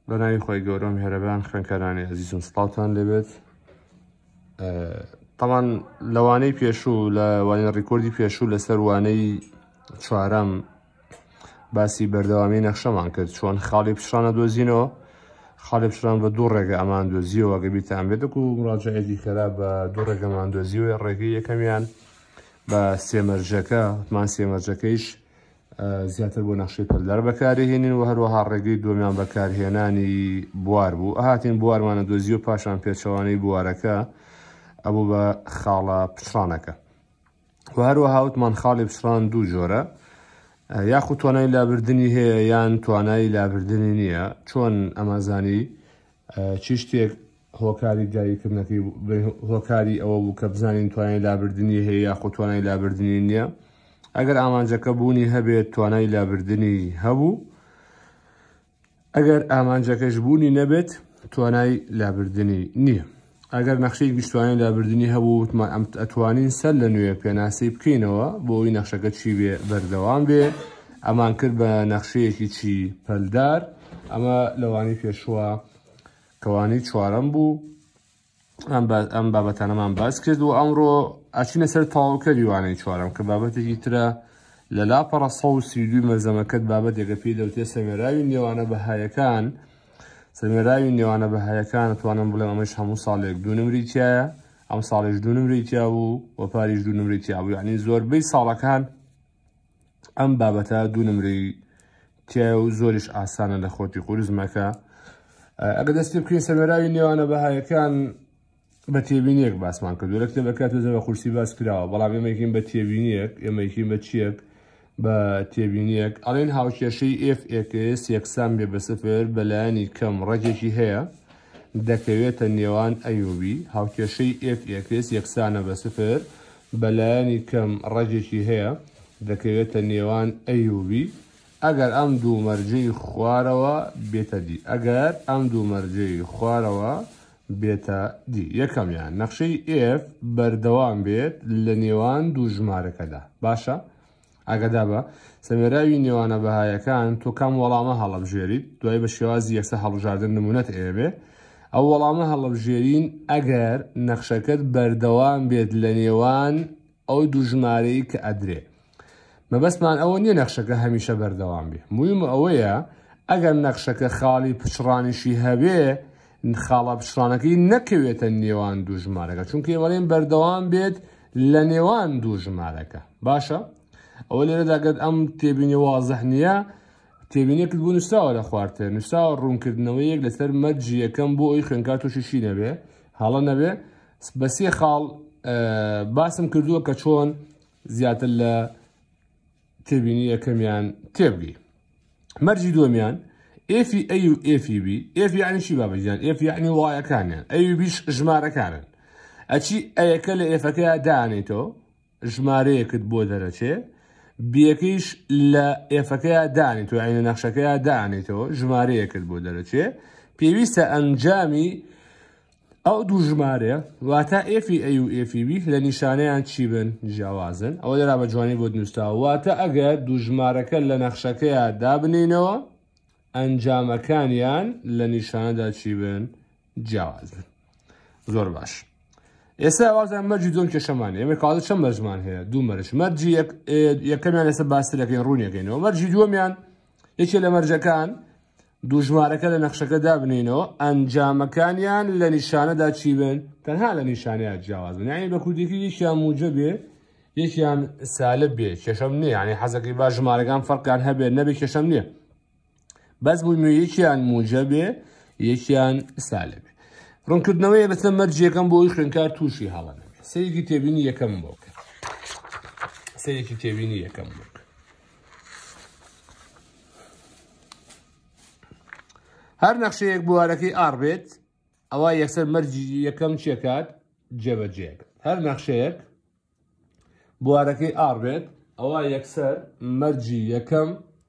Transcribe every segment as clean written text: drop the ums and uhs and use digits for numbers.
بەناوی خۆی گەورەم هێرەبان خوێندکارانی عەزیزم سڵاوتان لێبێت. تەمان لەوانەی پێشوو لە وانەی ڕیکۆردی پێشوو لەسەر وانەی چوارەم باسی بەردەوامی نەخشەمان کرد، چۆن خاڵی پشرانە دۆزینەوە. خاڵی پشران بە دوو ڕێگە ئەمان دۆزیەوە ئەگە بیتان بێت و مراجعەتی خێرا بە دوو ڕێگەمان دۆزیوە. ڕێگەی یەکەمیان بە سێمەرجەکە، وتمان سێمەرجەکەیش زیاتر بۆ نەخشەی پەلدار بەکارهێنین و هەروەها ڕێگەی دووەمیان بەکارهێنانی بوار بوو. ئاهاتین بوارمانە دۆزی و پاشان پێچەوانەی بوارەکە ئەبوو بە خاڵە پشرانەکە. و هەروەها وتمان خاڵی پشران دوو جۆرە، یاخود توانای لابردنی هەیە یان توانای لابردنی نییە. چۆن ئەمازانی چی شتێک هۆکاری دایکردنەکەی هۆکاری ئەوە بوو کە بزانین توانای لابردنی هەیە یاخود توانای لابردنی نییە. ئەگەر ئامانجەکە بوونی هەبێت توانای لابردنی هەبوو، ئەگەر ئامانجەکەش بوونی نەبێت توانای لابردنی نییە. ئەگەر نەخشەیەکی توانای لابردنی هەبوو ئەتوانین سەر لە نوێ پێناسی بکەینەوە بۆ ئەوی نەخشەکە چی بێ بەردەوام بێ. ئەمان کرد بە نەخشەیەکی چی پەلدار. ئەمە لەوانی پێشووە کەوانی چوارەم بوو. ئەم بابەتانەمان باس کرد و ئەمڕۆ ئاچینە سەر تەواوکەری وانەی چوارەم کە بابەتێکی ترە لە لاپەڕە 132 مەرزەمەکەت بابەتێکە پێی دەوتێت سەمێراوی نێوانە بەهایەکان. سەمێراوی نێوانە بەهایەکان ئەتوانم بڵێم ئەمەش هەموو ساڵێک دوو نمری تایە، ئەم ساڵێش دوو نمری تیا بوو و پاریش دوو نمری تیا بوو. یعنی زۆربەی ساڵەکان ئەم بابەتە دوو نمری تایە و زۆریش ئاسانە لە خۆتی قورزمەکە. ئەگە دەستی بکەین سەمێراوی نێوانە بەهایەکان بە تێبینیەک باسمان کردو لە کتێبەکە تۆزە بە قورسی باس کراوە، بەڵام ئێمەیەکین بە تێبینیەک، ئێمەیەکین بە چیەک؟ بە تێبینیەک. ئەڵێن هاوکێشەی FX یەکسان بێ بە سفر بەلایانی کەم ڕێگێکی هەیە دەکەوێتە نێوان AUB. هاوکێشەی FX یەکسانە بە سفر بەلایانی کەم ڕێگێکی هەیە دەکەوێتە نێوان AUB ئەگەر ئەم دوو مەرجەی خوارەوە بێتە دی. ئەگەر ئەم دوو مەرجەی خوارەوە بێتە دی. یەکەمیان نەخشەی F بەردەوام بێت لە نێوان دوو ژمارەکەدا. باشە؟ ئەگەدا بە سەمێراوی نێوانە بەهایەکان تۆ کام وەڵامە هەڵەبژێریت، دوای بە شێوازی یەکسە هەڵبژاردن نمونەت ئێبێ. ئەو وەڵامە هەڵەبژێرین ئەگەر نەخشەکەت بەردەوام بێت لە نێوان ئەو دوو ژمارەی کە ئەدرێ. مەبەستمان ئەوە نییە نەخشەکە هەمیشە بەردەوام بێ. مویم ئەوەیە ئەگەر نەخشەکە خاڵی پشڕانیشی هەبێ، خاڵە پشڕانەکەی نەکەوێتە نێوان دوو ژمارەکە، چونکە ئێوەڵێن بەردەوام بێت لە نێوان دوو ژمارەکە. باشە؟ ئەوە لێرەداگەت ئەم تێبینی وازەح نییە، تێبینیەکت بوو نووسراوە لە خواردتر، نووسراوە ڕوونکردنەوەیەک لەسەر مەرجی یەکەم بۆ ئەوی خوێندکار تووشیشی نەبێ، هەڵە نەبێ. بە سێ خاڵ باسم کردووە کە چۆن زیاتر لە تێبینی یەکەمیان تێبگەی. مەرجی دووەمیان ئێفی A و ئێفی B. ئێف یعنی چی بابەجیان؟ ئێف یعنی وایەکانیان، A و Bش ژمارەکانن. ئەچی ئەیەکە لە ئێفەکەیە دانێتەوە ژمارەیەکت بۆ دەرەچێ، بیەکەیش لە ئێفەکەیە دانێتەوە، یعنی نەخشەکەیە دانێتەوە ژمارەیەکت بۆ دەرەچێ. پێویستە ئەنجامی ئەو دوو ژمارە واتە ئێفی A و ئێفی B لە نیشانەیان چی بن؟ جیاوازن. ئەوە دەرا بە جوانی بۆ نووسراوە. واتە ئەگەر دوو ژمارەکە لە نەخشەکەیە دابنینەوە ئەنجامەکانیان لە نیشانەدا چی بن؟ جیاوازن. زۆر باش. ئێستا وازان مەرجی دوم کێشەمانە. ئێمە کاڵە چەند مەرجمان هەیە؟ دوو مەرج. مەرجی یەکەمیان ئێستا باسی دەکەین ڕوونیەکەینەوە. مەرجی دووەمیان یەکێ لە مەرجەکان دوو ژمارەکە لە نەخشەکە دابنینەوە ئەنجامەکانیان لە نیشانەدا چی بن؟ تەنها لە نیشانەیە جیاواز بن. یعنی بە کوردیەکی یەکیان موجب بێ یەکیان سالب بێ، کێشەم نییە. یعنی حەزەکەی با ژمارەکان فەرقیان هەبێت نەبێ، کێشەم نییە. بەس بووی یەکیان موجب بێ یەکیان سالب بێ. ڕوونکردنەوەی لەسەر مەرجی یەکەم بۆ ئەوی خوێندکار تووشی هەڵە نەبێ. سەیەکی تێبینی یەکەم بۆ بکە. سەیەکی تێبینی یەکەم بۆ بکە. هەر نەخشەیەک بوارەکەی ئار بێت، ئەوە یەکسەر مەرجی یەکەم چێکات؟ جێبەجێەکە. هەر نەخشەیەک بوارەکەی ئار بێت، ئەوە یەکسەر مەرجی یەکەم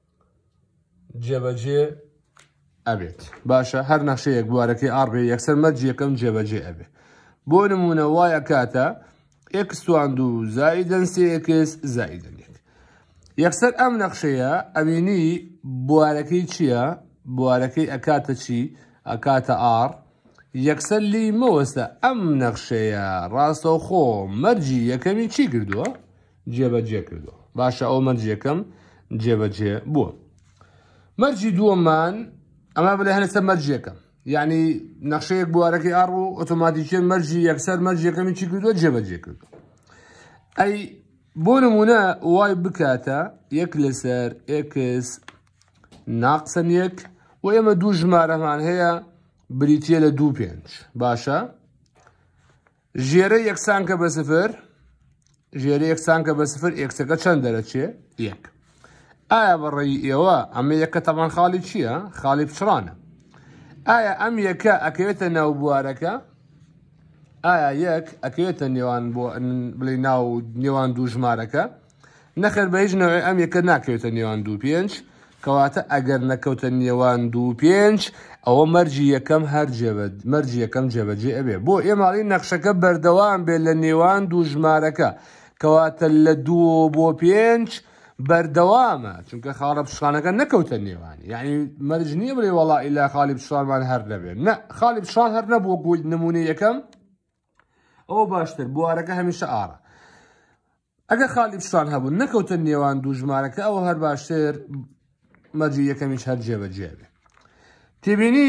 جێبەجێ ئەبێت. باشە؟ هەر نەخشەیەک بوارەکەی ئار بێت یەکسەر مەرجی یەکەم جێبەجێ ئەبێت. بۆ نمونە وایە کاتە x² زائیدەن 3x زائیدەن 1. یەکسەر ئەم نەخشەیە ئەبینی بوارەکەی چییە؟ بوارەکەی ئەکاتە چی؟ ئەکاتە ئار یەکسەر لی مەوەستە ئەم نەخشەیە ڕاستەوخۆ مەرجی یەکەمی چی کردووە؟ جێبەجێ کردووە. باشە ئەو مەرجی یەکەم جێبەجێ بووە. مەرجی دووەممان ئەمە بڵێ هەنە سەر مەرجی یەکەم، یعنی نەخشەیەک بوارەکەی ئار و ئۆتۆماتیکیان مەرجی یەکسەر مەرجی یەکەمی چی کردووە؟ جێبەجێ کردووە. ئەی بۆ نمونە وای بکاتە یەک لەسەر ئێکس ناقسەن یەک و ئێمە دوو ژمارەمان هەیە بریتیە لە 2-5. باشە ژێرە یەکسان کە بە سفر، ژێرە یەکسان کە بە سفر ئێکسەکە چەند دەرەچێ؟ یەک. ئایا بەڕێی ئێوە ئەمە یەکە تەمان خاڵی چییە؟ خاڵی پچڕانە. ئایا ئەم یەکە ئەکەوێتە ناو بوارەکە؟ ئایا یەک ئەکەوێتە نێوان بۆ بڵێ ناو نێوان دوو ژمارەکە؟ نەخێر بە هیچ نەوەی ئەم یەکە ناکەوێتە نێوان 2-5، کەواتە ئەگەر نەکەوتە نێوان 2-5 ئەوە مەرجی یەکەم هەر مەرجی یەکەم جێبەجێ ئەبێ. بۆ ئێماڵی نەخشەکە بەردەوام بێت لە نێوان دوو ژمارەکە، کەواتە لە 2 بۆ 5 بەردەوامە، چونکە خاڵە پشخانەکە نەکەوتە نێوانی. یعنی مەرج نییە بڵێ وەڵا ئیلا خاڵی پشخانمان هەر نەبێت. نە، خاڵی پشخان هەر نەبووە بۆ نمونەی یەکەم ئەوە باشتر، بوارەکە هەمیشە ئارە. ئەگەر خاڵی پشخان هەبوو نەکەوتە نێوان دوو ژمارەکە ئەوە هەر باشتر مەرجی یەکەمیش هەر جێبەجێ بێ. تێبینی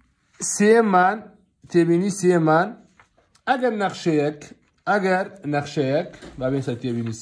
سێمان ئەگەر نەخشەیەک بابێسە تێبینی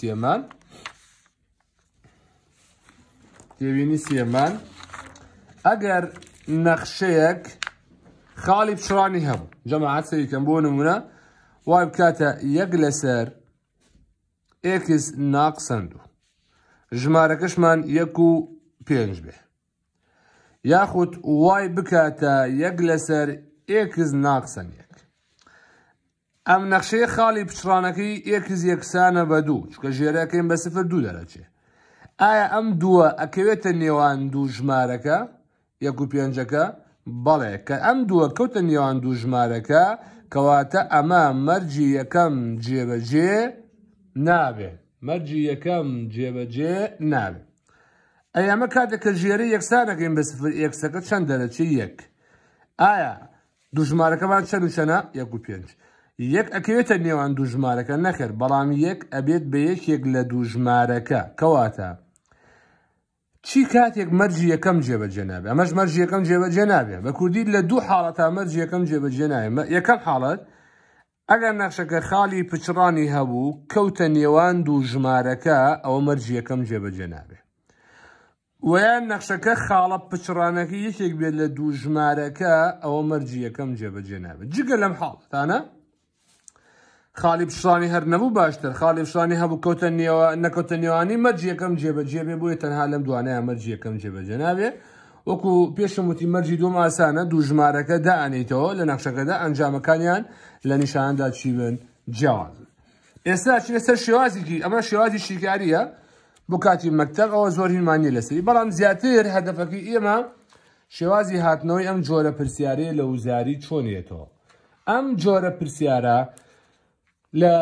سێمان ئەگەر نەخشەیەک خاڵی پچڕانی هەبوو، جەماعەت سەریکەم بۆ نمونە وای بکاتە یەک لەسەر ئێکس ناقسەن 2 ژمارەکەشمان 1-5 بێ، یاخود وای بکاتە یەک لەسەر ئێکس ناقسەن 1. ئەم نەخشەیە خاڵی پچڕانەکەی ئێکس یەکسانە بە 2 چکە ژێرەکەین بە 0-2 دەرەچێ. ئایا ئەم دووە ئەکەوێتە نێوان دوو ژمارەکە 1-5ەکە؟ بەڵێ، کە ئەم دووە کەوتە نێوان دوو ژمارەکە کەواتە ئەمە مەرجی یەکەم جێبەجێ نابێ. مەرجی یەکەم جێبەجێ نابێ. ئەی ئەمە کاتێک کە ژێرە یەکسانەکەین بە 0 ئێکسەکە چەند دەرەچێ؟ 1. ئایا دوو ژمارەکەمان چەند و چەنە؟ 1-5. یەک ئەکەوێتە نێوان دوو ژمارەکە؟ نەخێر، بەڵام یەک ئەبێت بە یەکێک لە دوو ژمارەکە، کەواتە چی کاتێک مەرجی یەکەم جێبەجێ نابێ؟ ئەمەش مەرجی یەکەم جێبەجێ نابێ. بە کوردی لە دوو حاڵەتا مەرجی یەکەم جێبەجێ نابێ. یەکەم حاڵەت ئەگەر نەخشەکە خاڵی پچڕانی هەبوو کەوتە نێوان دوو ژمارەکە ئەوە مەرجی یەکەم جێبەجێ نابێ. ویان نەخشەکە خاڵە پچڕانەکە یەکێک بێت لە دوو ژمارەکە ئەوە مەرجی یەکەم جێبەجێ نابێت. جگە لەم حاڵەتانە خاڵی پشڕانی هەر نەبوو باشتر، خاڵی پشڕانی هەبوو نەکەوتە نێوانی مەرجی یەکەم جێبەجێ بێ، بۆیە تەنها لەم دوانەیە مەرجی یەکەم جێبەجێ نابێ. وەکو پێشم وتی مەرجی دووەم ئاسانە، دوو ژمارەکە دائەنێتەوە لە نەخشەکەدا ئەنجامەکانیان لە نیشانەدا چی بن؟ جیاوازن. ئێستا چینە سەر شێوازێکی، ئەمە شێوازی شیکاریە بۆ کاتی مەکتەب، ئەوە زۆر هینمانی لەسەری، بەڵام زیاتر هەدەفەکەی ئێمە شێوازی هاتنەوەی ئەم جۆرە پرسیارەیە لە وزاری چۆنێتەوە. ئەم جۆرە پرسیارە لە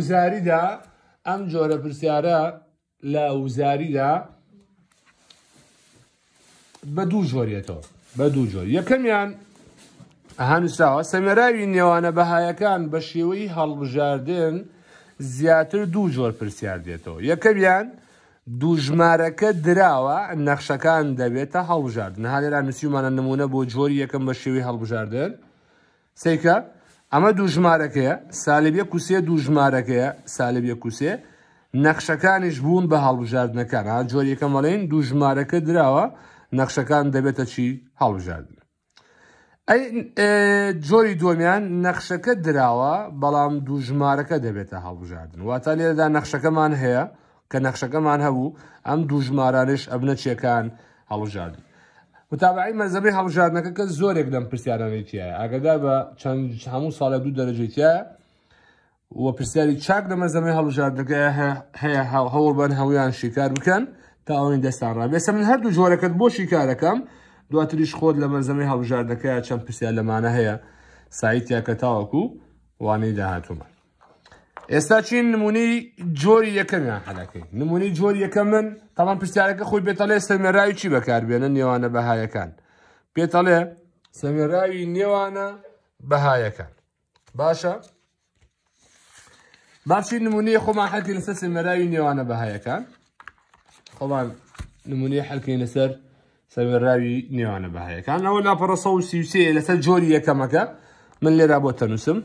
وزاریدا بە دوو جۆریێتەوە، بە دوو جۆر. یەکەمیان هەنووسراوە سەمێراوی نێوانە بەهایەکان بە شێوەی هەڵبژاردن زیاتر دوو جۆر پرسیار دێتەوە. یەکەمیان دوو ژمارەکە دراوە نەخشەکان دەبێتە هەڵبژاردن. هەلێرا نووسیمانە نمونە بۆ جۆری یەکەم بە شێوەی هەڵبژاردن. سێکە ئەمە دوو ژمارەکەیە، سالب 1 و 3 دوو ژمارەکەیە، سالب 1 و 3 نەخشەکانیش بوون بە هەڵبژاردنەکان. جۆری یەکەم وەڵێن دوو ژمارەکە دراوە نەخشەکان دەبێتە چی؟ هەڵبژاردن. جۆری دووەمیان نەخشەکە دراوە بەڵام دوو ژمارەکە دەبێتە هەڵبژاردن. واتە لێرەدا نەخشەکەمان هەیە کە نەخشەکەمان هەبوو ئەم دوو ژمارانش ئەبنە چیەکان هەڵبژاردن. متابعی مەزەبەی هەڵبژاردنەکە کە زۆرێک لەم پرسیارانەی تایە، ئاگادار بە هەموو ساڵە 2 دەرەجەی تایە و پرسیاری چاک لە مەزەبەی هەڵبژاردنەکە هەیە، هەوڵ بەن هەموویان شیکار بکەن تا ئەوەی دەستان ڕابێ. ئێستا من هەردوو جۆرەکەت بۆ شیکارەکەم، دواتریش خۆت لە مەزەبەی هەڵبژاردنەکەیە چەند پرسیار لەمانە هەیە سایتیا کە تاوەکو وانەی داهاتوومە. ئێستا چین نمونەی جۆری یەکەمیان حەلەکەی. نمونەی جۆری یەکەم من تەمان پرسیارەکە خۆی بێتەڵێ سەرمێراوی چی بەکاربێنن نێوانە بەهایەکان. پێتەڵێ سەمێراوی نێوانە بەهایەکان. باشە باشی نمونەی خۆمان حەلکەین لەسەر سەمێراوی نێوانە بەهایەکان. خۆمان نمونەی حەلکەین لەسەر سەمێراوی نێوانە بەهایەکان. ئەوە لاپەڕە 133 لەسەر جۆری یەکەمەکە من لێرا بۆ تەنووسم.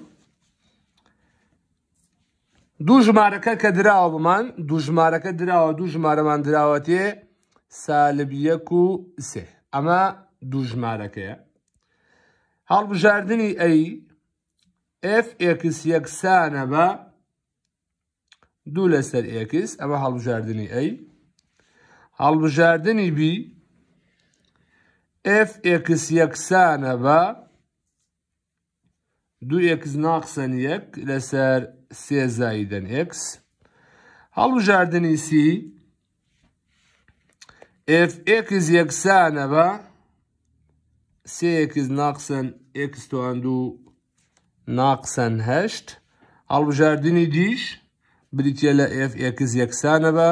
دوو ژمارەکە کە دراوە بمان، دوو ژمارەکە دراوە، دوو ژمارەمان دراوە تێ سالب 1 و 3. ئەمە دوو ژمارەکەیە. هەڵبژاردننی ئەی fx یەکسانە بە 2 لەسەر x. ئەمە هەڵبژاردننی ئەی. هەڵبژاردننی b fx یەکسانە بە 2x ناقسەن 1 لەسەر 3 زائیدەن x. هەڵبژاردننی c fx یەکسانە بە 3x ناقسەن x توان 2 ناقسەن 8. هەڵبژاردننی دیش بریتە لە fx یەکسانە بە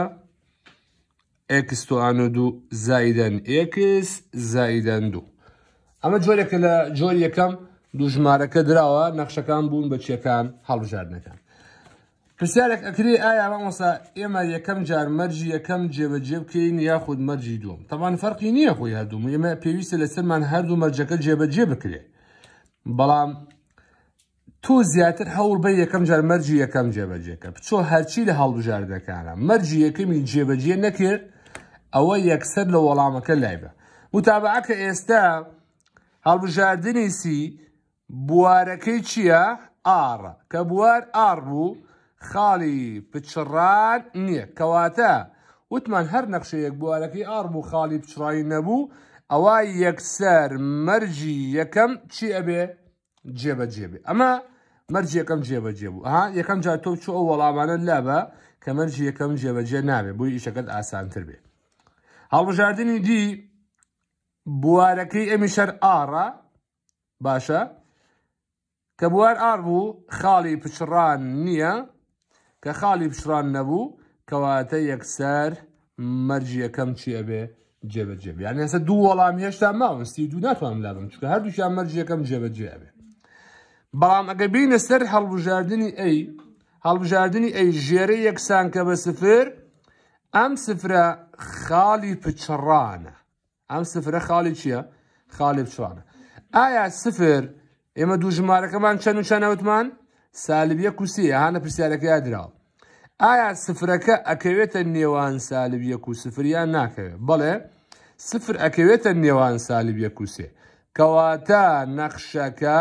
x توان 2 زائیدەن x زائیدەن 2. ئەمە جۆرێکە لە جۆری یەکەم دوو ژمارەکە دراوە، نەخشەکان بوون بە چیەکان هەڵبژاردنەکان. پرسیارێک ئەکرێ ئایا مامۆستا ئێمە یەکەم جار مەرجی یەکەم جێبەجێ بکەین یاخود مەرجی دووەم؟ تەمان فەرقی نییە خۆی هەردووم، ئێمە پێویستە لەسەرمان هەردوو مەرجەکە جێبەجێ بکرێ، بەڵام تۆ زیاتر هەوڵ بە یەکەم جار مەرجی یەکەم جێبەجێکە بچۆ هەرچی لە هەڵبژاردنەکانە مەرجی یەکەمی جێبەجێ نەکرد ئەوە یەکسەر لە وەڵامەکە لای بە. متابعەکە ئێستا هەڵبژاردننی c بوارەکەی چییە؟ r کە بوار r بوو خاڵی پچڕان نییە، کەواتە وتمان هەر نەخشەیەک بوارەکەی r بوو خاڵی پچڕانی نەبوو ئەوە یەکسەر مەرجی یەکەم چی ئەبێ؟ جێبەجێ بێ. ئەمە مەرجی یەکەم جێبەجێ بوو. یەکەم جار تۆ چۆ ئەو وەڵامانە لابە کە مەرجی یەکەم جێبەجێ نابێ بۆی ئیشەکەت ئاسانتر بێ. هەڵبژاردننی دی بوارەکەی ئەمیشەر ئاڕە باشە کە بوار ئار بوو خاڵی پچڕان نییە، کە خاڵی پچڕان نەبوو کەواتە یەکسەر مەرجی یەکەم چی ئەبێ؟ جێبەجێ بێ. یعنی ئێستا دوو وەڵام هێشتا ماون، 32 ناتوانم لابم چونکە هەردووکیان مەرجی یەکەم جێبەجێ ئەبێ. بەڵام ئەگەر بینە سەر هەڵبژاردننی ئەی، هەڵبژاردننی ئەی ژێرەی یەکسان کە بە سفر، ئەم سفرە خاڵی پچڕانە. ئەم سفرە خاڵی چییە؟ خاڵی پچڕانە. ئایا سفر ئێمە دوو ژمارەکەمان چەند و چەنەوتمان؟ سالب 1 و 3 هانە پرسیارەکە یادراوە. ئایا سفرەکە ئەکەوێتە نێوان سالب 1 و 0 یان ناکەوێت؟ بەڵێ سفر ئەکەوێتە نێوان سالب 1 و 3 کەواتە نەخشەکە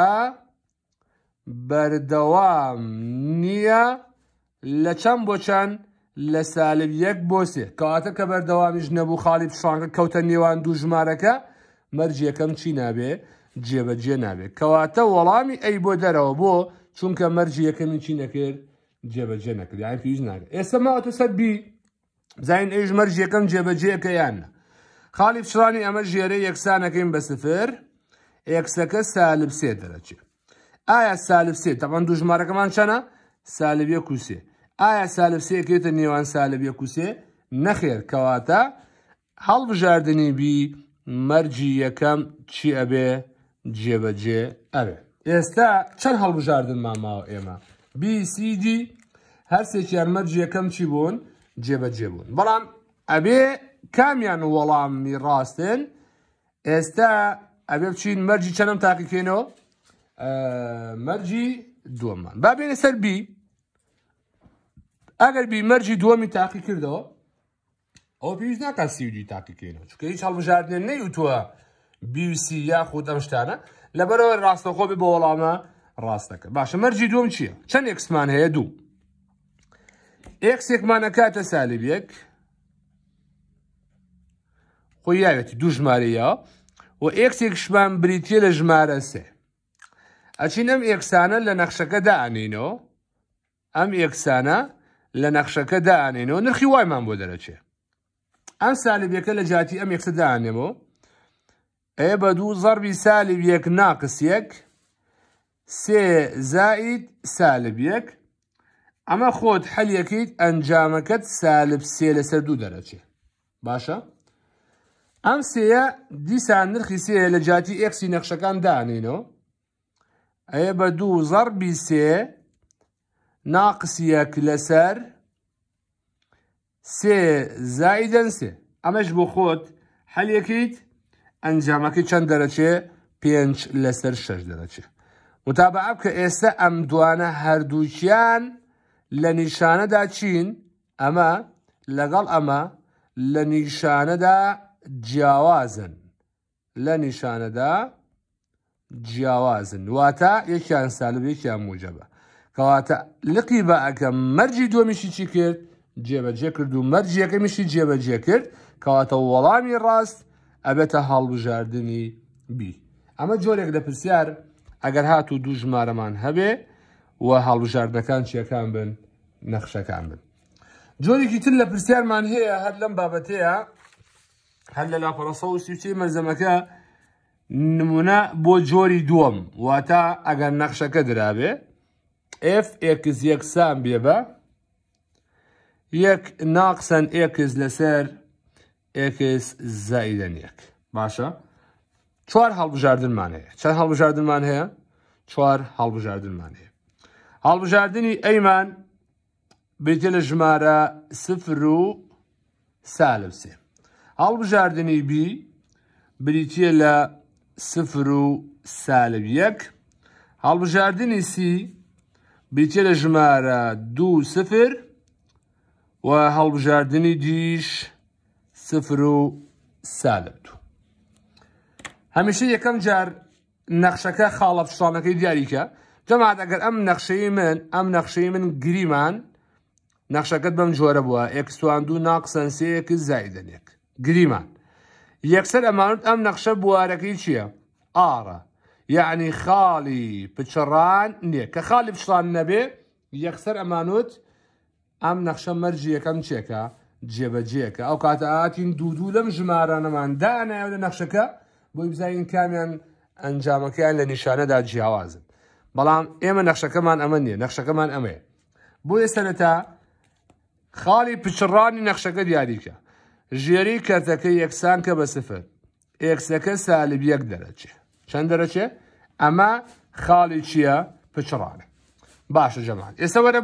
بەردەوام نییە لە چەند بۆ چەند؟ لە سالب 1 بۆ 3. کەواتە کە بەردەوامیش نەبوو خاڵی پچڕانەکە کەوتە نێوان دوو ژمارەکە مەرجی یەکەم چی نابێ؟ جێبەجێ نابێت. کەواتە وەڵامی ئەی بۆ دەرەوە بۆ چونکە مەرجی یەکەمی چی نەکرد؟ جێبەجێ نەکرد، یان پێویست ناکرد. ئێستا ماوەتە سەر بی بزانین ئەیش مەرجی یەکەم جێبەجێەکە یانە. خاڵی پچڕانی ئەمە ژێرەی یەکسانەکەین بە سفر، ئێکسەکە سالب 3 دەرەچێت. ئایا سالب 3 تەمان دوو ژمارەکەمان چەنە؟ سالب 1 و 3. ئایا سالب 3 ئەکرێتە نێوان سالب 1 و 3؟ نەخێر. کەواتە هەڵبژاردننی بی مەرجی یەکەم چی ئەبێ؟ جێبەجێ ئەبێ. ئێستا چەند هەڵبژاردنمان ماوە ئێمە؟ BCD هەرسێکیان مەرجی یەکەم چی بوون؟ جێبەجێ بوون. بەڵام ئەبێ کامیان وەڵامی ڕاستن؟ ئێستا ئەبێ بچین مەرجی چەندم تاقیکەینەوە؟ مەرجی دووەممان. با بێنە سەر B. ئەگەر B مەرجی دووەمی تاقی کردەوە ئەوە پێویست ناکات CD تاقیکەینەوە چونکە هیچ هەڵبژاردنێک نەیوتووە B و C یاخود ئەم شتانە لەبەرەوە ڕاستەخۆ بێ بە وەڵامە ڕاستەکە. باشە مەرجی دووەم چییە؟ چەند ئێکسمان هەیە؟ 2. ئێکسێکمان ئەکاتە سالب 1 خۆی یاوێتی دوو ژمارەیە و ئێکسێکشمان بریتیە لە ژمارە 3. ئەچین ئەم ئێکسانە لە نەخشەکە دائانێنەوە، ئەم ئێکسانە لە نەخشەکە دائانێنەوە نرخی وایمان بۆ دەرەچێ. ئەم سالب 1 لە جاتی ئەم ئێکسە دائانێمەوە ئەیە بە 2 ضەربی سالب 1 ناقس 1 3 زائید سالب 1. ئەمە خۆت حەلیەکەیت ئەنجامەکەت سالب 3 لەسەر 2 دەرەچێ. باشە؟ ئەم سێیە دیسان نرخی سێ لە جاتی ئێکسی نەخشەکان دانینەوە ئەیە بە 2 ضەربی 3 ناقص 1 لەسەر 3 زائیدەن 3 ئەمەش بۆ خۆت هەلێکیت ئەنجامەکەی چەند دەرەچێ 5 لەسەر 6 دەرەچێ متابعە بکە ئێستا ئەم دوانە هەردووکیان لە نیشانەدا چین ئەمە لەگەڵ ئەمە لە نیشانەدا جیاوازن لە نیشانەدا جیاوازن واتە یەکیان سالب یەکیان موجەبە کەواتە لقی بە ئەکەم مەرجی دووەمیشی چی کرد جێبەجێ کرد و مەرجی یەکەمیشی جێبەجێ کرد کەواتە وەڵامی ڕاست ئەبێتە هەڵبژاردننی بی ئەمە جۆرێک لە پرسیار ئەگەر هات و دوو ژمارەمان هەبێ و هەڵبژاردنەکان چیەکان بن نەخشەکان بن جۆرێکی تر لە پرسیارمان هەیە هەر لەم بابەتەیە هەر لە لاپەڕە 130 مەرزەمەکە نمونە بۆ جۆری دووەم واتە ئەگەر نەخشەکە درابێ f x یەکسان بێ بە 1 ناقسەن x لەسەر x زائیدەن 1 باشە 4 هەڵبژاردنمان هەیە چەند هەڵبژاردنمان هەیە 4 هەڵبژاردنمان هەیە هەڵبژاردننی ئەیمان بریتە لە ژمارە 0 و سالب 3 هەڵبژاردننی بی بریتە لە 0 و سالب 1 هەڵبژاردننی سی بریتە لە ژمارە 2 0 و هەڵبژاردننی دیش 0 و سالب 2 هەمیشە یەکەم جار نەخشەکە خاڵە پشتانەکەی دیاریکە جەماعەت ئەگەر ئەم نەخشەی من گریمان نەخشەکەت بەم جۆرە بووە x2 ناقسەن 3 x زائیدەن 1 گریمان یەکسەر ئەمانوت ئەم نەخشە بوارەکەی چییە ئاڕە یعنی خاڵی پچڕان نییە کە خاڵی پشتان نەبێ یەکسەر ئەمانوت ئەم نەخشە مەرجی یەکەم چێکە جێبەجێکە ئەو کاتە ئاتین دوو لەم ژمارانەمان دانایە لە نەخشەکە بۆی بزانین کامیان ئەنجامەکەیان لە نیشانەدا جیاوازن بەڵام ئێمە نەخشەکەمان ئەمە نییە نەخشەکەمان ئەمەیە بۆیە سەرەتا خاڵی پچڕانی نەخشەکە دیاریکە ژێری کەرتەکە یەکسان کە بە 0 ئێکسەکە سالب 1 دەرەچێ چەند دەرەچێ ئەمە خاڵی چییە پچڕانە باشە جەماعەت ئێستا وەرە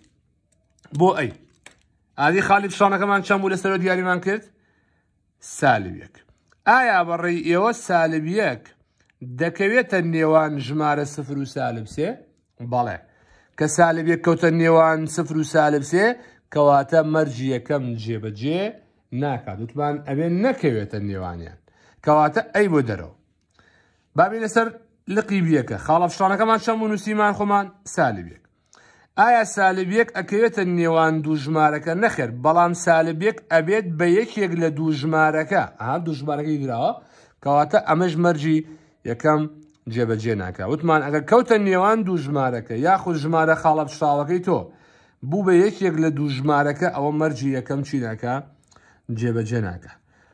بۆ ئەی ئادی خاڵی پشتانەکەمان چەند بوو لەسەرەوە دیاریمان کرد سالب 1 ئایا بەڕێی ئێوە سالب 1 دەکەوێتە نێوان ژمارە 0 و سالب 3 بەڵێ کە سالب 1 کەوتە نێوان 0 و سالب 3 کەواتە مەرجی یەکەم جێبەجێ ناکات وتمان ئەبێ نەکەوێتە نێوانیان کەواتە ئەی بۆ دەرەوە بابینە سەر لقی بیەکە خاڵە پشتانەکەمان چەند بوو نووسیمان خۆمان سالب 1 ئایا سالب 1 ئەکەوێتە نێوان دوو ژمارەکە نەخێر بەڵام سالب 1 ئەبێت بە یەکێک لە دوو ژمارەکە دوو ژمارەکەی دراوە کەواتە ئەمەش مەرجی یەکەم جێبەجێ ناکات وتمان ئەگەر کەوتە نێوان دوو ژمارەکە یاخود ژمارە خاڵە پشتاوەکەی تۆ بوو بە یەکێک لە دوو ژمارەکە ئەوە مەرجی یەکەم چی ناکە جێبەجێ ناکە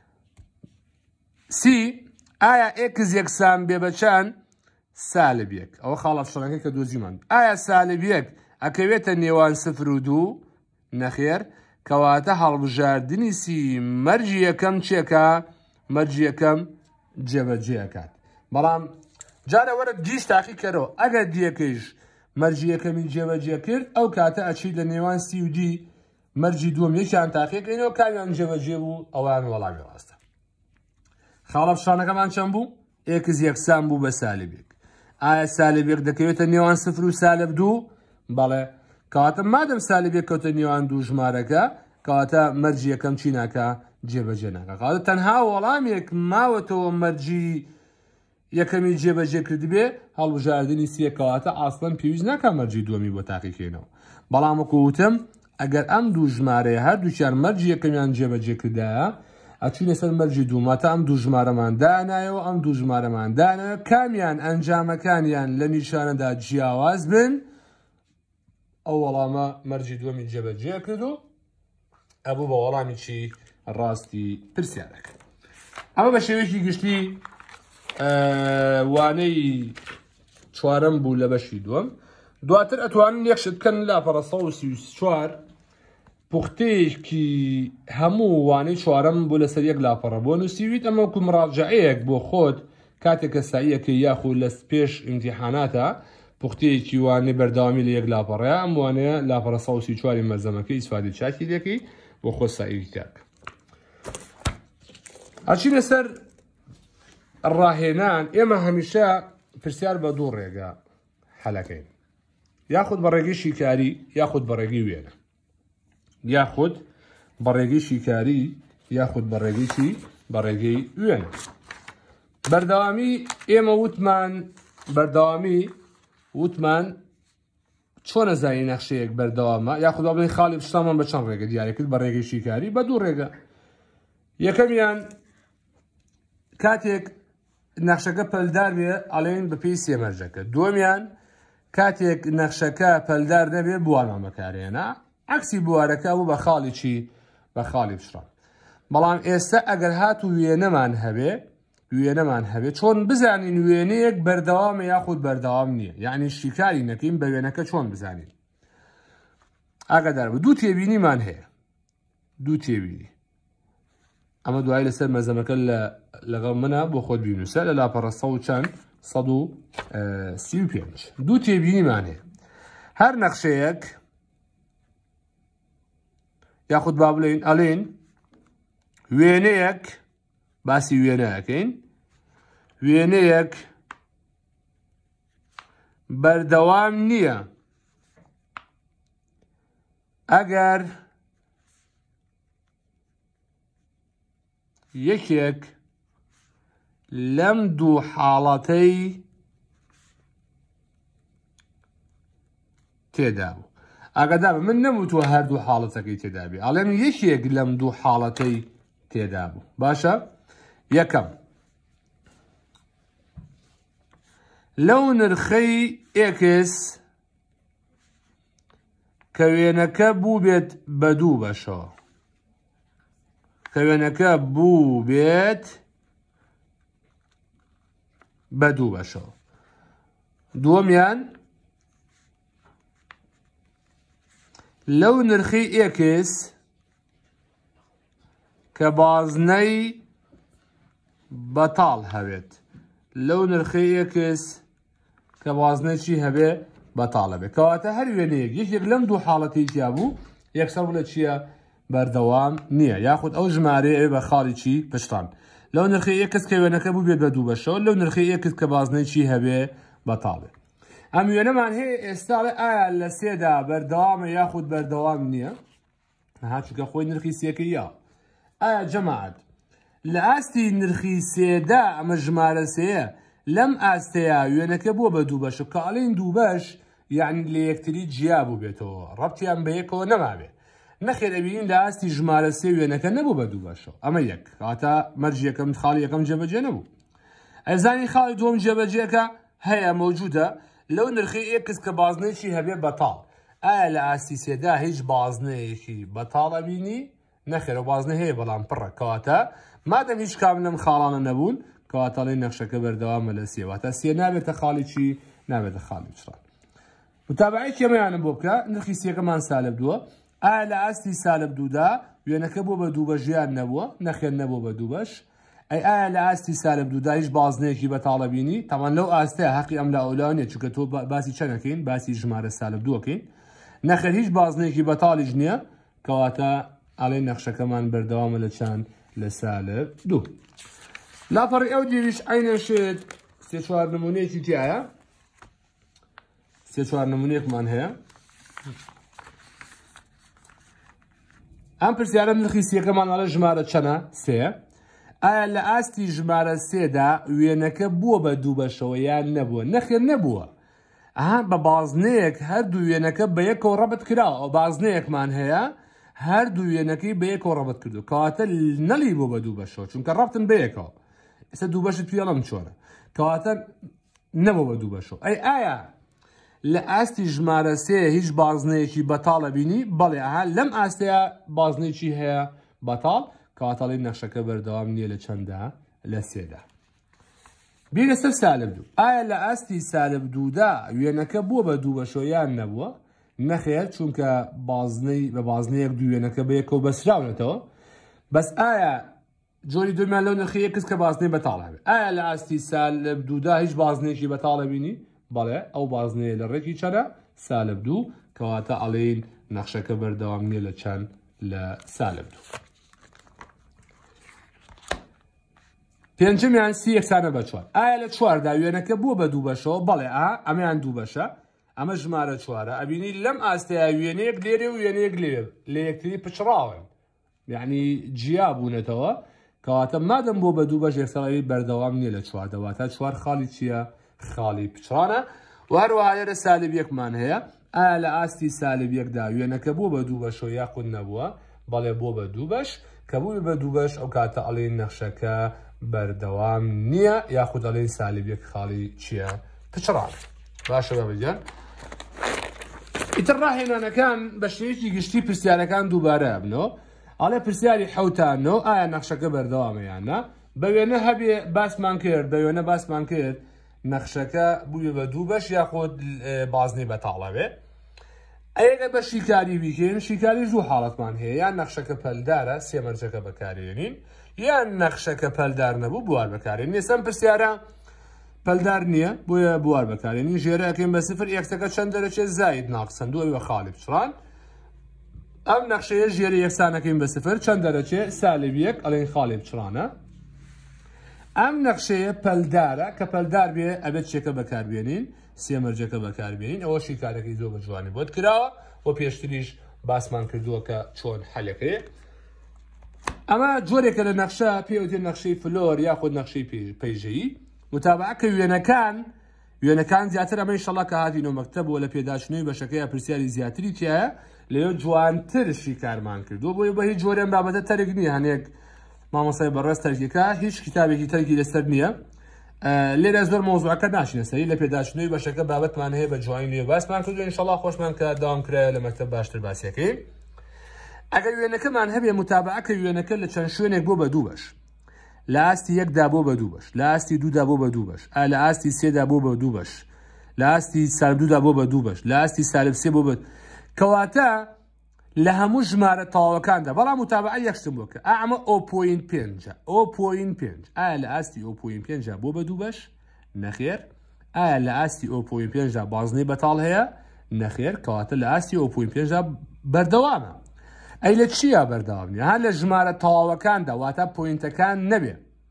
سی ئایا x یەکسان بێ بە چەند سالب 1 ئەوە خاڵە پشتانەکەی کە دۆزیمان ئایا سالب 1 ئەکەوێتە نێوان 0 و 2 نەخێر کەواتە هەڵبژاردننی سی مەرجی یەکەم چێکە مەرجی یەکەم جێبەجێەکات بەڵام جارە وەرە دیش تاقی کەرەوە ئەگەر دیەکەیش مەرجی یەکەمی جێبەجێ کرد ئەو کاتە ئەچی لە نێوان سی و دی مەرجی دووەم یەکیان تاقیەکەینەوە کامیان جێبەجێ بوو ئەوان وەڵامی ڕاستە خاڵە پشتانەکەمان چەند بوو x یەکسان بوو بە سالب 1 ئایا سالب 1 دەکەوێتە نێوان 0 و سالب 2 بەڵێ کەواتە مادەم سالب 1 کەوتە نێوان دوو ژمارەکە کەواتە مەرجی یەکەم چی ناکە جێبەجێ ناکە کەواتە تەنها وەڵامێک ماوەتەوە مەرجی یەکەمی جێبەجێ کردبێ هەڵبژاردننی سیە کەواتە ئاسڵەن پێویست ناکە مەرجی دووەمی بۆ تاقیکەینەوە بەڵام وەکو وتم ئەگەر ئەم دوو ژمارەیە هەردووچیان مەرجی یەکەمیان جێبەجێ کردایە ئەچوونە سەر مەرجی دووماتە ئەم دوو ژمارەمان دانایەوە ئەم دوو ژمارەمان دانەوە کامیان ئەنجامەکانیان لە نیشانەدا جیاواز بن ئەو وەڵامە مەرجی دووەمی جێبەجێ کرد و ئەبوو بە وەڵامی چی ڕاستی پرسیارەکە ئەمە بە شێوەیەکی گشتی وانەی چوارەم بوو لە بەشی دووەم دواتر ئەتوانن یەکشت بکەن لاپەڕە 134 پوختەیەکی هەموو وانەی چوارەم بۆ لەسەر یەک لاپەڕە بۆ نووسیویت ئەمە وەکو مراجعەیەک بۆ خۆت کاتێک کە ساییەکە یاخود لە پێش ئیمتیحاناتە پوختەیەکی وانەی بەردەوامی لە یەک لاپەڕەیە ئەم وانەیە لاپەڕە 134 مەرزەمەکەی ئیسفادەی چاکی دەکەی بۆ خۆ ساییەکی تاک. ئەچی لەسەر ڕاهێنان ئێمە هەمیشە پرسیار بە دوو ڕێگە حەلەکەین، یاخود بە ڕێگەی شیکاری یاخود بە ڕێگەی وێنە، یاخود بە ڕێگەی شیکاری یاخود بە ڕێگەی چی؟ بە ڕێگەی وێنە. بەردەوامی ئێمە وتمان چۆن نەزانی نەخشەیەک بەردەوامە یاخود بڵێن خاڵی پشتامان بە چەند ڕێگە دیارە کرد بە ڕێگەی شیکاری بە دوو ڕێگە. یەکەمیان کاتێک نەخشەکە پەلدار بێ ئەڵێن بەپێی سێ مەرجەکە، دووەمیان کاتێک نەخشەکە پەلدار نەبێ بوارمان بەکارهێنا، عەکسی بوارەکە بوو بە خاڵی چی؟ بە خاڵی پشتان. بەڵام ئێستا ئەگەر هاتو وێنەمان هەبێ چۆن بزانین وێنەیەک بەردەوامە یاخود بەردەوام نییە، یعنی شیکاری نەکەین بە وێنەکە چۆن بزانین؟ ئاگادار بە دوو تێبینیمان هەیە، دوو تێبینی. ئەمە دوای لەسەر مەزەمەکە لەگەڵ منە بۆ خۆت بینوسە لە لاپەڕە 135 دوو تێبینیمان هەیە. هەر نەخشەیەک یاخود با بڵێن ئەڵێن وێنەیەک باسی وێنەکەین، وێنەیەک بەردەوام نییە ئەگەر یەکێک لەم دوو حاڵەتەی تێدا بوو. ئاگادار من نەموتوە هەردوو حاڵەتەکەی تێدا بێ، ئەڵێم یەکێک لەم دوو حاڵەتەی تێدا بوو. باشە؟ یەکەم لەو نرخەی ئێکس کە وێنەکە بوو بێت بە دوو بەشەوە، کە وێنەکە بوو بێت بە دوو بەشەوە. دووەمیان لەو نرخی ئێکس کە بازنەی بەتاڵ هەبێت، لەو نرخی ئێکس کە بازنەی چی هەبێ؟ بەتاڵە بێت. کەواتە هەر وێنەیەک یەکێک لەم دوو حاڵەتی تیا بوو یەکسەر بڵێ چییە؟ بەردەوام نییە، یاخود ئەو ژمارەیە ئەوێ بە خاڵی چی؟ پشتان. لەو نرخی ئێکس کە وێنەکە بوو بێت بە دوو بەشەوە، لەو نرخی ئێکس کە بازنەی چی هەبێ؟ بەتاڵێ. ئەم وێنەمان هەیە ئێستا ئایا لە سێدا بەردەوامە یاخود بەردەوام نییە؟ چونکە خۆی نرخی سێکە یا ئایا جەماعەت لە ئاستی نرخی سێدا ئەمە ژمارە سێیە لەم ئاستەیە وێنەکە بووە بە دوو بەش کە ئەڵێن دوو بەش یعنی لە یەکتری جیا بوو بێتەوە، ڕەبتیان بە یەکەوە نەمابێ. نەخێر ئەبینین لە ئاستی ژمارە سێ وێنەکە نەبوو بە دوو بەشەوە، ئەمە یەک کاتە مەرج یەکەم خاڵی یەکەم جێبەجێ نەبوو. ئەزانی خاڵی دووەم جێبەجێکە هەیە مەوجودە لەو نرخی ئێکس کە بازنەیەکی هەبێ بەتاڵ. ئایا لە ئاستی سێدا هیچ بازنەیەکی بەتاڵە بینی؟ نەخێرە بازنە هەیە بەڵام پڕە، کەواتە مادەم هیچ کام لەم خاڵانە نەبوون کەواتەڵی نەخشەکە بەردەوامە لە سێواتە سێ نابێتە خاڵی چی؟ نابێتە خاڵی چڕان. متابعی کێمەیانم بۆ بکە نرخی سێکەمان سالب دووە. ئایا لە ئاستی سالب دوودا وێنەکە بۆ بە دوو بەژیان نەبووە؟ نەخێر نەبوو بە دوو بەش. ئایا لە ئاستی سالب دوودا هیچ بازنەیەکی بەتاڵە بینی؟ تاوان لەو ئاستەیە حەقی ئەم لاولانیە چونکە تۆ باسی چەندەکەین؟ باسی ژمارە سالب دووەکەین. نەخێر هیچ بازنەیەکی بەتاڵیش نییە کەواتە ئەڵێ نەخشەکەمان بەردەوامە لە چەند؟ لە سالب دوو. لاپەڕی ئەو دیریش عینەشێت سێ چوار نمونەیەکی تایە، سێ چوار نمونەیەکمان هەیە. ئەم پرسیارە نرخی سێکەمان ئەڵێ ژمارە چەنە؟ سێ. ئایا لە ئاستی ژمارە سێدا وێنەکە بووە بە دوو بەشەوە یان نەبووە؟ نەخێر نەبووە. بە بازنەیەک هەردوو وێنەکە بە یەکەوە ڕەبت کراوە، ئەو بازنەیەکمان هەیە هەردوو وێنەکەی بە یەکەوە ڕەبت کردو کەواتە نەڵی بۆ بە دوو بەشەوە چونکە ڕەبتن بە یەکەوە. ئێستا دوو بەشت پێڵم چۆنە کەواتە نەبوو بە دوو بەشەوە. ئایا لە ئاستی ژمارە سێ هیچ بازنەیەکی بەتاڵە بینی؟ بەڵێ لەم ئاستەیە بازنەیەکی هەیە بەتاڵ کەواتەڵی نەخشەکە بەردەوام نییە لە چەندە؟ لە سێدا. بیر لەسەر سالب دوو. ئایا لە ئاستی سالب دوودا وێنەکە بووە بە دوو بەشەوە یان نەبووە؟ نەخێر چونکە بازنەی بە بازنەیەک دوێنەکە بە یەکەوە بەسراونێتەوە بەس ئایا جۆری دومیان لەو نرخەیە کەس کە بازنەی بەتاڵە بێت ئایا لە ئاستی سالب دوودا هیچ بازنێکی بەتاڵە بینی بەڵێ ئەو بازنەیە لە ڕێکی چەنە سالب دوو کەواتە ئەڵێین نەخشەکە بەردەوام نییە لە چەند لە سالب دوو. پێنجمیان سی یەکسانە بە چوار ئایا لە چواردا وێنەکە بووە بە دوو بەشەوە بەڵێ ئەمەیان دوو بەشە ئەمە ژمارە چوارە ئەبینی لەم ئاستەیە وێنەیەک لێرێ و وێنەیەک لە یەکتری پچڕاون یعنی جیا بوونێتەوە کەواتە مادەم بۆ بە دوو بەش یەکسەڵی بەردەوام نییە لە چواردەواتە چوار خاڵی چییە؟ خاڵی پچڕانە و هەروەها لێرە سالب یەکمان هەیە ئایا لە ئاستی سالب یەکدا وێنەکە بۆ بە دوو بەشەوە یاخود نەبووە بەڵێ بۆ بە دوو بەش کە بووی بە دوو بەش ئەو کاتە ئەڵێن نەخشەکە بەردەوام نییە یاخود ئەڵێن سالب یەک خاڵی چییە؟ پچڕان. باشە بەبجان ئیتر ڕاهێنانەکان بە شێوەیەکی گشتی پرسیارەکان دووبارە بنەوە ئەڵێ پرسیاری حەوتانەوە ئایا نەخشەکە بەردەوامەیانە بە وێنە هەبێ باسمان کرد بە وێنە باسمان کرد نەخشەکە بووی بە دوو بەش یاخود بازنەی بەتاڵە بێ ئەگە بە شیکاری بیکەین شیکاری دوو حاڵەتمان هەیە یان نەخشەکە پەلدارە سێمەرجەکە بەکارێنین یان نەخشەکە پەلدار نەبوو بوار بەکارێنین ئێستا پرسیارە پەلدار نییە بۆیە بوار بەکارێنین ژێرەکەین بە سفر یەکسەکە چەند دەرەچێت زاید ناقسەن دووە بە خاڵی پچڕان ئەم نەخشەیە ژێرە یەکسانەکەین بە سفر چەند دەرەچێت سالب یەک ئەڵێن خاڵی پچڕانە ئەم نەخشەیە پەلدارە کە پەلدار بێ ئەبێت چێکە بەکاربێنین سێمەرجەکە بەکاربێنین ئەوە شیکارەکەی زۆر بە جوانی بۆت کراوە و پێشتریش باسمان کردووە کە چۆن حەلەکەیە ئەمە جۆرێکە لە نەخشە پێوتێت نەخشەی فلۆر یاخود نەخشەی پەیژەیی متابعەکە وێنەکان زیاتر ئەمە ئینشەڵڵا کە هاتینەوە مەکتەبەوە لە پێداچنەوەی بەشەکەی پرسیاری زیاتری تایە لەوێ جوانتر شیکارمان کردووە بۆیە بە هیچ جۆرێن بابەتە تەرک نییە هەنێک مامۆستای بەڕێز تەرکیەکە هیچ کتابێکی تەرکی لەسەر نییە لێرە زۆر مۆزوعەکە ناشینە سەری لە پێداچنەوەی بەشەکە بابەتمان هەیە بە جوانی لێ باسمان کردو ئینشەڵڵا خۆشمان کە داوامکرایە لە مەکتەب باشتر باسیەکەی ئەگەر وێنەکەمان هەبێ متابعەکە وێنەکە لە چەند شوێنێک بۆ بە دوو بەش لە ئاستی یەکدا بۆ بە دوو بەش لە ئاستی دوودا بۆ بە دوو بەش لە ئاستی سێدا بۆ بە دوو بەش لە ئاستی سالب دوودا بۆ بە دوو بەش لە ئاستی سالب سێ بۆ بە کەواتە لە هەموو ژمارە تەواوەکاندا بەڵام متابعە یەکشتم بۆکە ئەمە 0.5 ئایا لە ئاستی 0.5 بۆ بە دوو بەش نەخێر ئایا لە ئاستی 0.5 بازنەی بەتاڵ هەیە نەخێر کەواتە لە ئاستی 0.5 بەردەوامە ئەی لە چیە بەردەوام نیە هەر لە ژمارە تەواوەکاندا واتە پۆینتەکان نەبێ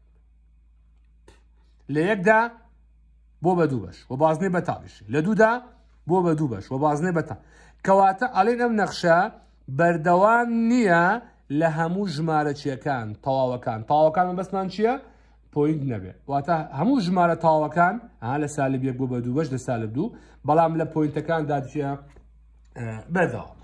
لە یەکدا بۆ بە دوو بەش و بازنەی بەتاڵیش لە دوودا بۆ بە دوو بەش و بازنەی بەتاڵ کەواتە ئەڵێن ئەم نەخشە بەردەوام نییە لە هەموو ژمارە چیەکان تەواوەکان بەسمان چییە؟ پۆینت نەبێ واتە هەموو ژمارە تەواوەکان لە سالب یەک بۆ بە دوو بەش لە سالب دوو بەڵام لە پۆینتەکاندا چیە؟ بەردەوام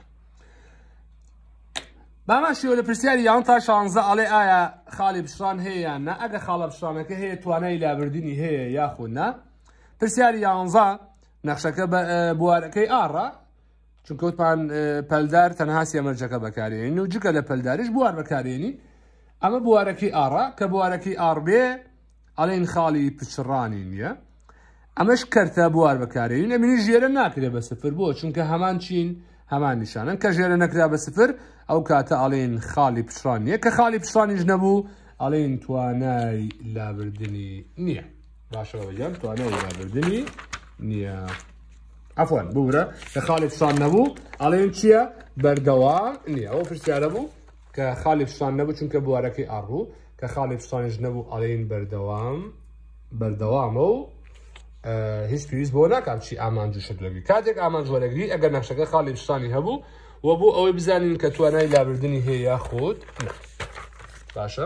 باماشیەوە لە پرسیاری یان تا 16 ئەڵێ ئایا خاڵی پشتڕان هەیە یان نە ئەگە خاڵە پشتڕانەکە هەیە توانای لابردنی هەیە یاخود نە پرسیاری 11 نەخشەکە بوارەکەی ئاڕە چونکە وتمان پەلدار تەنها سێمەرجەکە بەکارێنین و جگە لە پەلداریش بوار بەکارێنی ئەمە بوارەکەی ئاڕە کە بوارەکەی ئاڕبێ ئەڵێن خاڵی پچڕانی نییە ئەمەش کەرتە بوار بەکارێنین ئەمینی ژێرە ناکرێت بە سفر بۆ چونکە هەمان چین هەمان نیشانن کە ژێرە نەکرا بە سفر ئەو کاتە ئەڵێن خاڵی پشتڕان نییە کە خاڵی پشتڕانیش نەبوو ئەڵێن توانای لابردنی نییە باشەوە بەجان توانای لابردنی نییە عفوان بورە کە خاڵی پشتڕان نەبوو ئەڵێن چییە؟ بەردەوام نییە ئەوە پرسیارە بوو کە خاڵی پشتڕان نەبوو چونکە بوارەکەی ئاڕوو کە خاڵی پشتڕانیش نەبوو ئەڵێن بەردەوامە و هیچ پێویست بۆ ناکام چی ئامانجوشت لەگری کاتێک ئامان جۆرەگری ئەگەر نەخشەکە خاڵی پشتڕانی هەبوو و بۆ ئەوەی بزانین کە توانای لابردنی هەیە یاخود باشە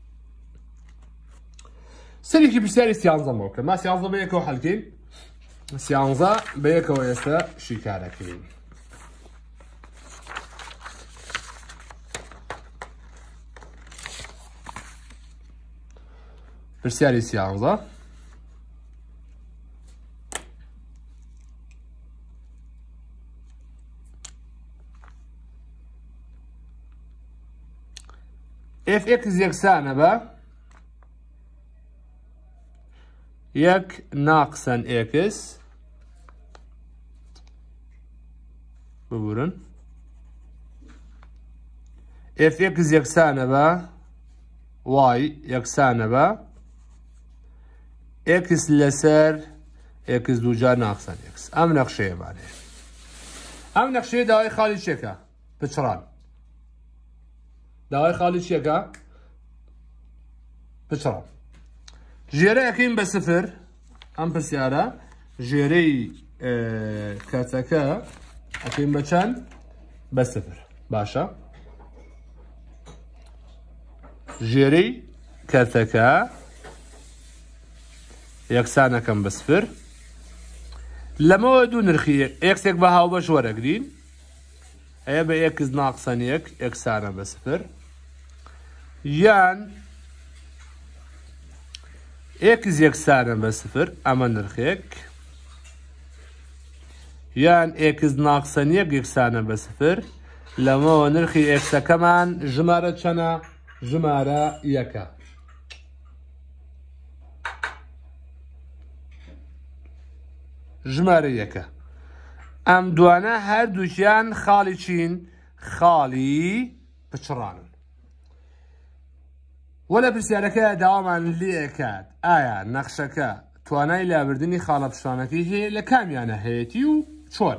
سەرێکی پرسیاری 13 کە ما 13 بە یەکەوە حەلکەین 13 بە یەکەوە ئێستا شیکارەکەین پرسیاری 13 fx یەکسانە بە 1 ناقسەن x ببورن اف اكس یەکسانە بە y یەکسانە بە x لەسەر x دووجار ناقسان x. ئەم نەخشەیەمانەیە. ئەم نەخشەیە داوای خاڵی چێکە؟ پچڕان. داوای خاڵی چێکە؟ پچڕان. ژێرە ئەەکەین بە سفر. ئەم پرسیارە ژێرەی کەرتەکە ئەەکەین بە چەند؟ بە سفر. باشە. ژێرەی کەرتەکە یەکسانەکەم بە سفر. لەمەوە دوو نرخی ئێکسێک بە هاوبەش وەرەگرین. ئەیە بە ئێکس ناقسەن یەک یەکسانە بە سفر. یان ئێکس یەکسانە بە سفر ئەمە نرخێک. یان ئێکس ناقسەن یەک یەکسانە بە سفر. لەمەوە نرخی ئێکسەکەمان ژمارە چەنە؟ ژمارە یەکە. ژمارە یەکە. ئەم دوانە هەردووکیان خاڵی چین؟ خاڵی پچڕانن. وە لە پرسیارەکە داوامان لێ ئەکات ئایا نەخشەکە توانای لابردنی خاڵە پچڕانەکەی هەیە لە کامیانە هەیەتی و چۆن؟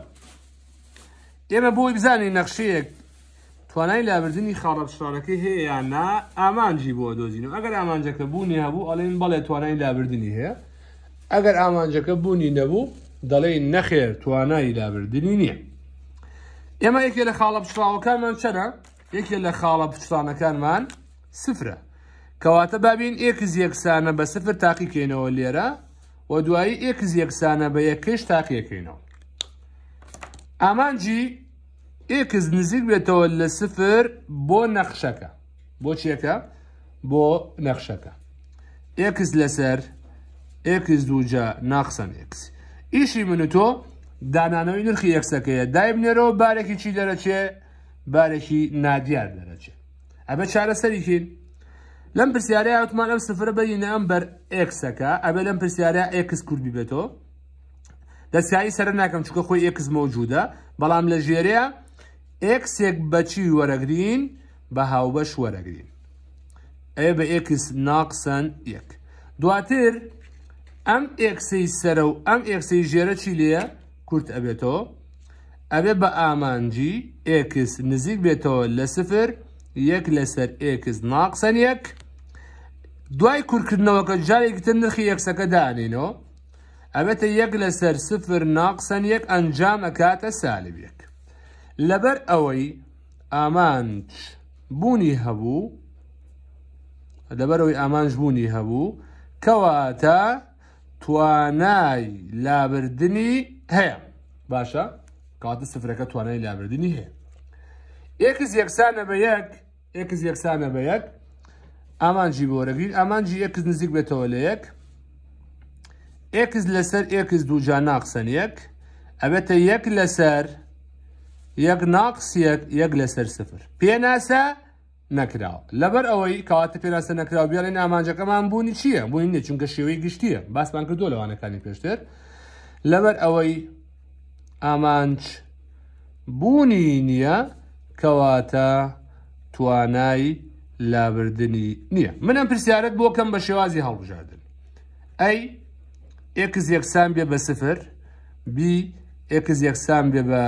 ئێمە بۆی بزانین نەخشەیەک توانای لابردنی خاڵە پچڕانەکەی هەیە یان نا ئامانجی بۆ دۆزینەوە. ئەگەر ئامانجەکە بوونی هەبوو ئەڵێن بەڵێ توانای لابردنی هەیە. ئەگەر ئامانجەکە بوونی نەبوو دەڵێن نەخێر توانای لابردنی نییە. ئێمە یەکێ لە خاڵە پچڕاوەکانمان چەنە؟ یەکێ لە خاڵە پچڕانەکانمان سفرە. کەواتە بابین ئێکس یەکسانە بە سفر تاقیکەینەوە لێرە و دوایی ئێکس یەکسانە بە یەکەش تاقیەکەینەوە. ئامانجی ئێکس نزیک بێتەوە لە سفر بۆ نەخشەکە. بۆ چیەکە؟ بۆ نەخشەکە. ئێکس لەسەر ئێکس دووجا ناقسەن ئێکس. ئیشی من و تۆ دانانەوەی نرخی ئێکسەکەیە. دایبنێرەوە بارێکی چی دەرەچێ؟ بارێکی نادیار دەرەچێ. ئەبێ چارەسەریکەین. لەم پرسیارەیە ئەوتمان ئەم سفرە بەرینە ئەم بەر ئێکسەکە. ئەبێ لەم پرسیارەیە ئێکس کورد بیبێتەوە. دەستکایی سەر ناکەم چونکە خۆی ئێکس مەوجودە. بەڵام لە ژێرەیە ئێکسێک بەچی وەرەگرین؟ بە هاوبەش وەرەگرین. ئەیە بە ئێکس ناقسەن یەک. دواتر ئەم ئێکسەی سەرە و ئەم ئێکسەی ژێرە چی لێیە؟ کورت ئەبێتەوە. ئەبێ بە ئامانجی ئێکس نزیک بێتەوە لە سفر یەک لەسەر ئێکس ناقسەن یەک. دوای کورتکردنەوەکە جارێکی تر نرخی ئێکسەکە دانێنەوە. ئەبێتە یەک لەسەر سفر ناقسەن یەک ئەنجام ئەکاتە سالب یەک. لەبەر ئەوەی ئامانج بوونی هەبوو لەبەرەوەی ئامانج بوونی هەبوو کەواتە توانای لابردنی هەیە. باشە؟ کەواتە سفرەکە توانای لابردنی هەیە. ئێکس یەکسانە بە یەک ئێکس یەکسانە بە یەک ئامانجی بۆ وەرەگرین. ئامانجی ئێکس نزیک بێتەوە لە یەک. ئێکس لەسەر ئێکس دووجا ناقسەن یەک. ئەبێتە یەک لەسەر یەک ناقس یەک یەک لەسەر سفر. پێناسە نەکراوە. لەبەر ئەوەی کەواتە پێناسە نەکراوە بیاڵێن ئامانجەکەمان بوونی چییە؟ بوونی نییە چونکە شێوەی گشتیە. باسمان کردووە لەوانەکانی پێشتر. لەبەر ئەوەی ئامانج بوونی نییە کەواتە توانای لابردنی نییە. منم پرسیارەت بۆ کەم بە شێوازی هەڵبژاردن. ئەی ئێکس یەکسان بێ بە سفر. بی ئێکس یەکسان بێ بە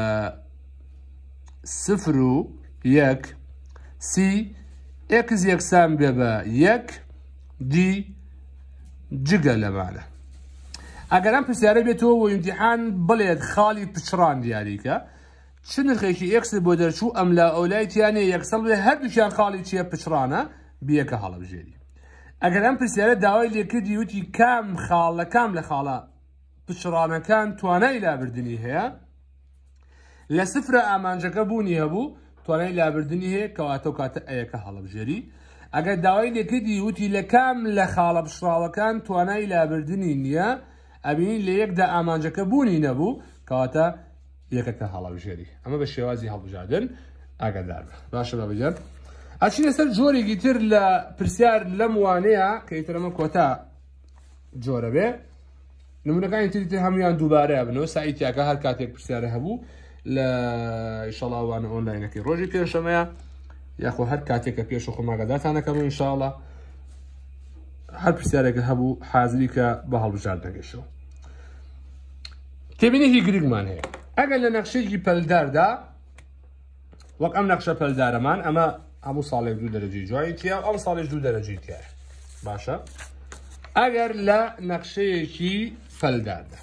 سفر و یەک. سی ئێکس یەکسان بێ بە یەک. دی جگە لەمانە. ئەگەر ئەم پرسیارە بێتەوە بۆ ئیمتیحان بڵێت خاڵی پچڕان دیاریکە چ نرخێکی ئێکس بۆ دەرچوو ئەم لا ئەولایەتیانێ یەکسەڵ بێ هەردووکیان خاڵی چیە؟ پچڕانە. بیەکە هەڵەبژێری. ئەگەر ئەم پرسیارە داوای لێکردی وتی کام خاڵە کام لە خاڵە پچڕانەکان توانای لابردنی هەیە؟ لە سفرە ئامانجەکە بوونی هەبوو توانای لابردنی هەیە کەواتە و کاتە ئەیەکە هەڵەبژێری. ئەگەر داوای لێکردی وتی لە کام لە خاڵە پچڕاوەکان توانای لابردنی نییە ئەبینی لە یەکدا ئامانجەکە بوونی نەبوو کەواتە یەکەکە هەڵەبژێری. ئەمە بە شێوازی هەڵبژاردن ئاگادار بە. باشە بەبەجان. ئەچینە سەر جۆرێکی تر لە پرسیار لەم وانەیە کە ئیترەمە کۆتا جۆرە بێ. نمونەکانی تری هەمویان دووبارەیە بنەوە سایتیاکە هەر کاتێک پرسیارە هەبوو لە ئینشاڵڵا وانە ئۆنلاینەکەی ڕۆژی پێنجشەمەیە یاخۆ هەر کاتێکە پێش و خۆماگەداتانەکەم ئینشاڵڵا هەر پرسیارێکە هەبوو حازری کە بە هەڵبژاردنەکەیشەوە. تێبینێکی گرنگمان هەیە ئەگەر لە نەخشەیەکی پەلداردا وەک ئەم نەخشە پەلدارەمان ئەمە هەموو ساڵێک 2 دەرەجەی جوایی تیا و ئەم ساڵێک 2 دەرەجەی تایە باشە. ئەگەر لە نەخشەیەکی پەلداردا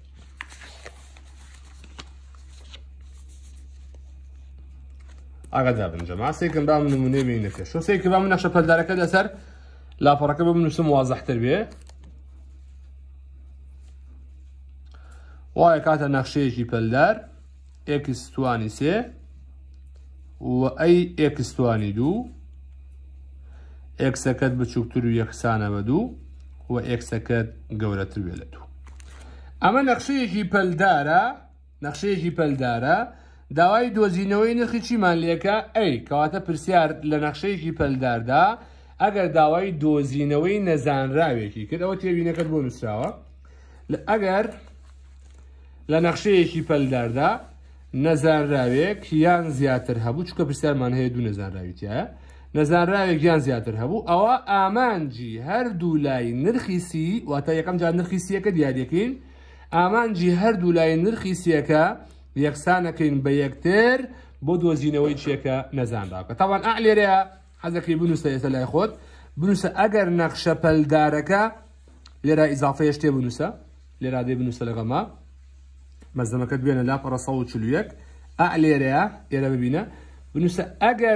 ئاگادار بن جەماعە سێکم بام نمونەی بینە پێش سێکی بام نەخشە پەلدارەکە لەسەر لاپەڕەکە بە بنووسم وازەحتر بێ وایە کاتە نەخشەیەکی پەلدار x توانی 3 و ئەی x توانی 2 ئێکسەکەت بچووکتر و یەکسانە بە 2 و ئێکسەکەت گەورەتر بێ لە 2. ئەمە نەخشەیەکی پەلدارە داوای دۆزینەوەی نرخی چیمان لێکە ئەی کەواتە پرسیار لە نەخشەیەکی پەلداردا ئەگەر داوای دۆزینەوەی نەزانراوێکی کرد ئەوە تێبینەکەت بۆ نووسراوە ئەگەر لە نەخشەیەکی پەلداردا نەزانراوێک یان زیاتر هەبوو چونکە پرسیارمان هەیە دوو نەزانراویتیایە نەزانراوێک یان زیاتر هەبوو ئەوە ئامانجی هەردوو لای نرخی سی واتە یەکەم جار نرخی سیەکە دیارەکەین ئامانجی هەردوو لای نرخی سیەکە یەکسانەکەین بە یەکتر بۆ دۆزینەوەی چیەکە نەزانراوەکە تاوان لێرەیە حەزەکەی بنووسە ئێستا لای خۆت بنووسە ئەگەر نەخشە پەلدارەکە لێرە ئیزافەیە شتێ بنووسە لێرا دێ بنووسە لەگەڵما مەزەمەکەت بێنە لاپەڕە 141 لێرەیە ئێرە ببینە بنووسە ئەگەر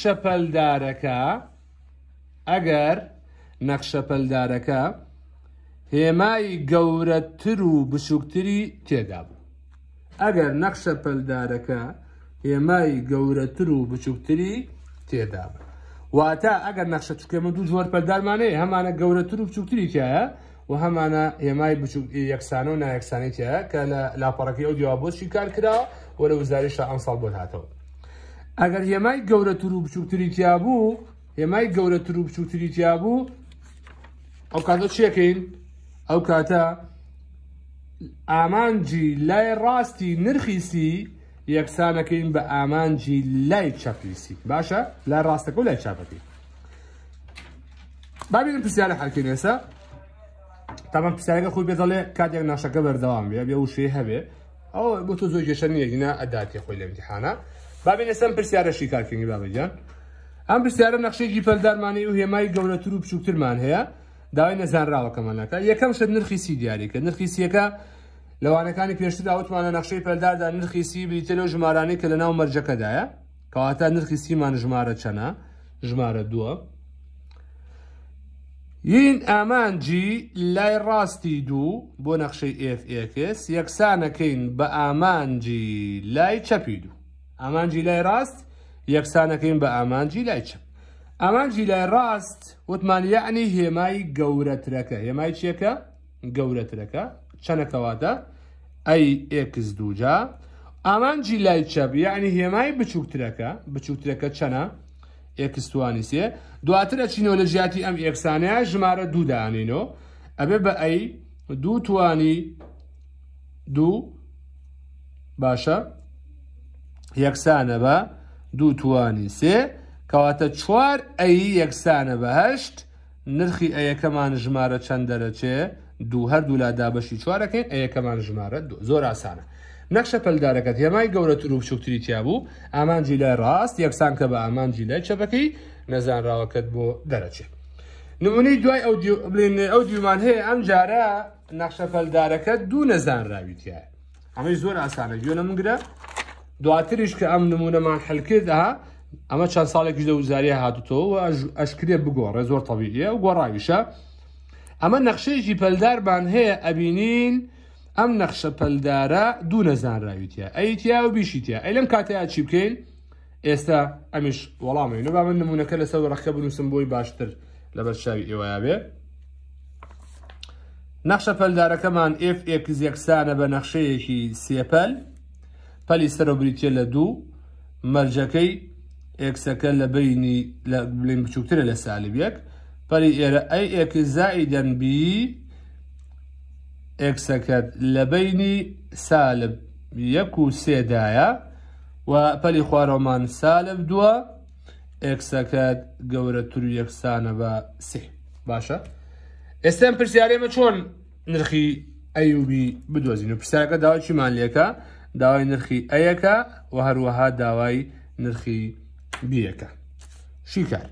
نەخشە پەلدارەکە هێمای گەورەتر و بچووکتری تێدا بوو ئەگەر نەخشە پەلدارەکە هێمای گەورەتر و بچووکتری تێدا بوو واتە ئەگەر نەخشە چکەمە دوو جۆر پەلدارمانەیە هەمانە گەورەتر و بچووکتری تایە و هەمانە هێمای یەکسانە و نایەکسانەی تایە کە لە لاپەڕەکەی ئەو دیوا بۆچی کار کراوە وەرە وزاریشە ئەم ساڵ بۆ هاتەوە ئەگەر هێمای گەورەتر و بچووکتری تیا بوو ئەو کاتە چیەکەین ئەو کاتە ئامانجی لای ڕاستی نرخی سی یەکسانەکەین بە ئامانجی لای چەپی سی باشە لای ڕاستەکە و لای چاپەکەی بابینم پرسیارە حەلکەین ئێستا تامان پرسیارەکە خۆی بێدەڵێ کاتێک نەخشەکە بەردەوام بێ وشەیە هەبێ ئەو بۆ تۆ زۆر کێشە نییە گینە ئەداتی خۆی لە ئیمتیحانە بابین ئێستا پرسیارەشی کارکردنی بابەجان ئەم پرسیارە نەخشەیەکی پەلدارمانی و هێمای گەورەتر و بچووکترمان هەیە داوای نەزانراوەکەمانەکە یەکەم شت نرخی سی دیاریکە نرخی سیەکە لەوانەکانی پێشتر ئەوتمانە نەخشەی پەلداردا نرخی سی بریتە لەو ژمارانەی کە لەناو مەرجەکەدایە کەواتە نرخی سیمان ژمارە چەنە ژمارە 2 این ئامانجی لای ڕاستی 2 بۆ نەخشەی FX یەکسانەکەین بە ئامانجی لای چەپی 2 ئامانجی لای ڕاست یەکسانەکەین بە ئامانجی لای چەپ ئامانجی لای ڕاست وتمان یعنی هێمای گەورەترەکە هێمای چیەکە گەورەترەکە چەنەکەواتە ئەی x2 جا ئامانجی لای چەپ یعنی هێمای بچووکترەکە چەنە x توانی 3 دواتر ئەچینەوە لە ژیاتی ئەم ئێکسانەیە ژمارە 2 دانینەوە ئەبێ بە ئەی 2 توانی 2 باشە یەکسانە بە 2 توانی 3 کەواتە 4 ئەی یەکسانە بە 8 نرخی ئەیەکەمان ژمارە چەند دەرەچێ 2 هەردوو لا دابەشی 4ەکەین ئەیەکەمان ژمارە 2 زۆر ئاسانە نەخشە پەلدارەکەت هێمای گەورەتر و بچووکتری تیا بوو ئامانجی لای ڕاست یەکسان کە بە ئامانجی لای چەپەکەی نەزانراوەکەت بۆ دەرەچێت نمونەی دوای ئەو دیومان هەیە ئەم جارە نەخشە پەلدارەکە دوو نەزانراوی تایە ئەمەی زۆر ئاسانە گوێنە منگرە دواتریش کە ئەم نمونەمان حەلکردها ئەمە چەند ساڵێکی لە وزاریە هاتوتەوە ئەشکرێ بگۆڕێ زۆر تەبیعیە و گۆڕاویشە ئەمە نەخشەیەکی پەلدارمان هەیە ئەبینین ئەم نەخشە پەلدارە دوو نەزانراویتیە ئەیتیا و بیشیتە ئەی لەم کاتەیە چی بکەین ئێستا ئەمیش وەڵامەوە با من نمونونەکە لەسەر ڕەخکە بنووسم بۆی باشتر لە بەرچاوی ئێوەیە بێ نەخشە پەلدارەکەمان FX یەکسانە بە نەخشەیەکی سێپەل پەلی سەر و بریتە لە 2 مەرجەکەی ئێکسەکە لە بینی لە بلین بچووکترە لە سالب 1 پەلی ئێرە AX زائیدەن B ئێکسەکەت لە بینی سالب 1 و 3 دایە و پەلی خوارەوەمان سالب 2 ئێکسەکەت گەورەتر و یەکسانە بە 3 باشە. ئێستا ئەم پرسیارێمە چۆن نرخی ئەی و بی بدۆزین و پرسیارەکە داوای چیمان لێکە؟ داوای نرخی ئەیەکە و هەروەها داوای نرخی بیەکە. شیکار